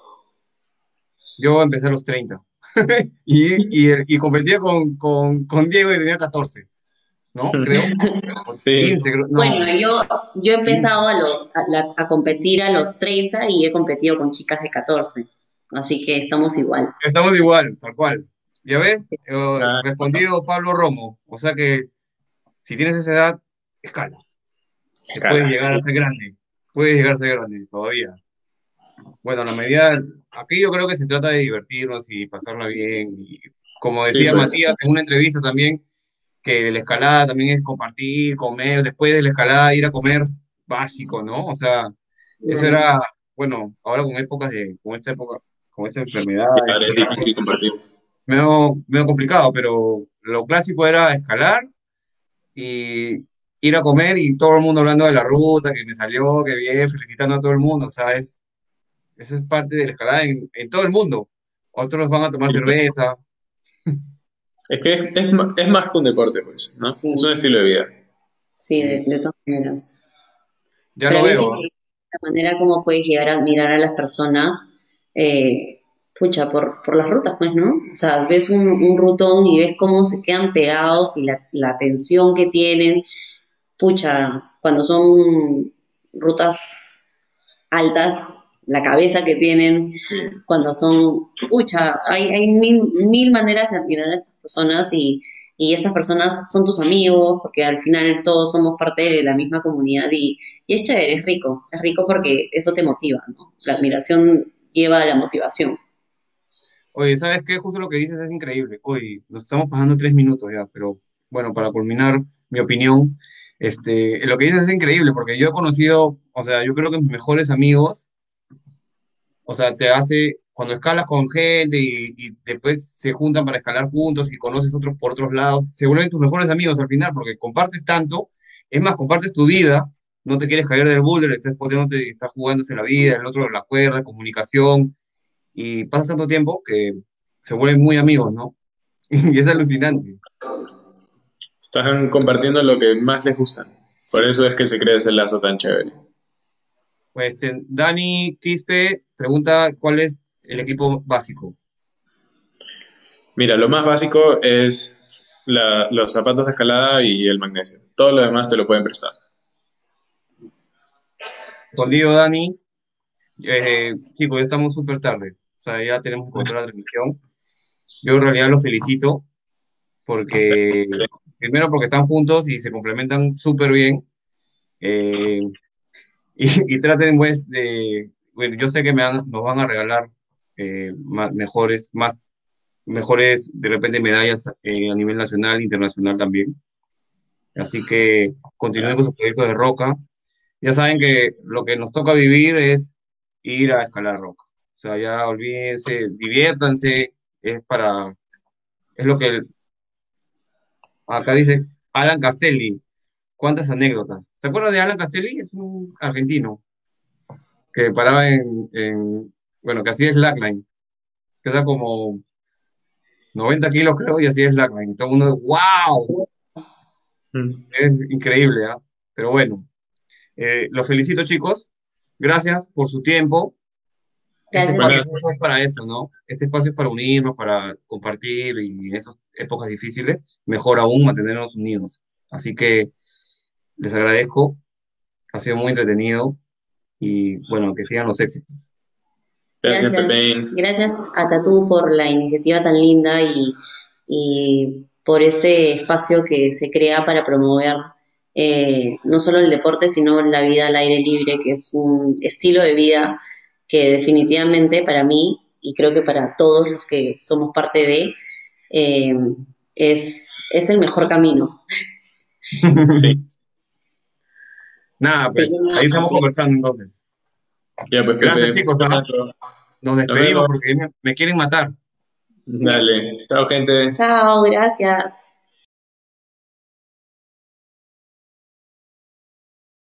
Yo empecé a los treinta. Y, y, el- y competía con, con, con Diego y tenía catorce, ¿no? Creo. O Sí, quince, creo. Bueno, No, yo, yo he quince. empezado a, los, a, la- a competir a los treinta y he competido con chicas de catorce. Así que estamos igual. Estamos igual, tal cual. ¿Ya ves? Eh, ah, respondido Pablo Romo. O sea que si tienes esa edad, escala. Que puedes escalas. llegar a ser grande. Puedes llegar a ser grande todavía. Bueno, en la medida, aquí yo creo que se trata de divertirnos y pasarla bien. Y como Sí, decía pues. Matías en una entrevista también, que la escalada también es compartir, comer, después de la escalada ir a comer básico, ¿no? O sea, eso era, bueno, ahora con épocas de, con esta época, con esta enfermedad, Y es ahora es difícil compartir. medio, medio complicado, pero lo clásico era escalar y ir a comer y todo el mundo hablando de la ruta, que me salió, que bien, felicitando a todo el mundo, o sea, es, eso es parte de la escalada en, en todo el mundo. Otros van a tomar Sí, pues. cerveza, Es que es, es, ma- es más que un deporte, pues, ¿no? Es un Sí, estilo de vida. sí, de, y de todas maneras. ya Para lo mí es veo, ¿ah? increíble la manera como puedes llegar a admirar a las personas, eh, pucha, por, por las rutas, pues, ¿no? O sea, ves un, un rutón y ves cómo se quedan pegados y la, la tensión que tienen, pucha, cuando son rutas altas, la cabeza que tienen, Sí. cuando son, pucha, hay, hay mil, mil maneras de admirar a estas personas y, y estas personas son tus amigos, porque al final todos somos parte de la misma comunidad y, y es chévere, es rico, es rico porque eso te motiva, ¿no? La admiración lleva a la motivación. Oye, ¿sabes qué? Justo lo que dices es increíble. Oye, nos estamos pasando tres minutos ya, pero bueno, para culminar mi opinión, este, lo que dices es increíble porque yo he conocido, o sea, yo creo que mis mejores amigos, o sea, te hace, cuando escalas con gente y, y después se juntan para escalar juntos y conoces otros por otros lados, se vuelven tus mejores amigos al final porque compartes tanto, es más, compartes tu vida, no te quieres caer del boulder, estás poniéndote, estás jugándose la vida, el otro la cuerda, comunicación y pasas tanto tiempo que se vuelven muy amigos, ¿no? Y es alucinante. Están compartiendo lo que más les gusta. Por Sí, eso es que se crea ese lazo tan chévere. Pues este, Dani Quispe pregunta cuál es el equipo básico. Mira, lo más básico es la- los zapatos de escalada y el magnesio. Todo lo demás te lo pueden prestar. Respondido Dani. Eh, chicos, ya estamos súper tarde. O sea, ya tenemos que cortar la transmisión. Yo en realidad los felicito porque, primero porque están juntos y se complementan súper bien. eh, y, y traten pues de, bueno, yo sé que me van- nos van a regalar eh, ma- mejores, más, mejores de repente medallas eh, a nivel nacional e internacional también. Así que continúen con sus proyectos de roca. Ya saben que lo que nos toca vivir es ir a escalar roca. O sea, ya olvídense, diviértanse, es para, es lo que acá dice Alan Castelli. ¿Cuántas anécdotas? ¿Se acuerdan de Alan Castelli? Es un argentino que paraba en, en bueno, que hacía slackline, que era como noventa kilos creo y hacía slackline. Y todo el mundo, wow, Mm. es increíble, ¿ah? Pero bueno, eh, los felicito chicos, gracias por su tiempo. Este Gracias a espacio Bueno, ti. es para eso, ¿no? Este espacio es para unirnos, para compartir y en esas épocas difíciles, mejor aún mantenernos unidos. Así que les agradezco, ha sido muy entretenido y bueno, que sigan los éxitos. gracias, Gracias. Pepe. Gracias a Tatú por la iniciativa tan linda y, y por este espacio que se crea para promover eh, no solo el deporte, sino la vida al aire libre, que es un estilo de vida que definitivamente para mí y creo que para todos los que somos parte de, eh, es, es el mejor camino. Sí, Nada, pues, ahí Seguimos estamos contigo. conversando entonces. ya pues, Gracias Pepe. chicos, ¿ah? Nos Nos vemos. despedimos porque me, me quieren matar. Ya. Dale. Chao, gente. Chao, gracias.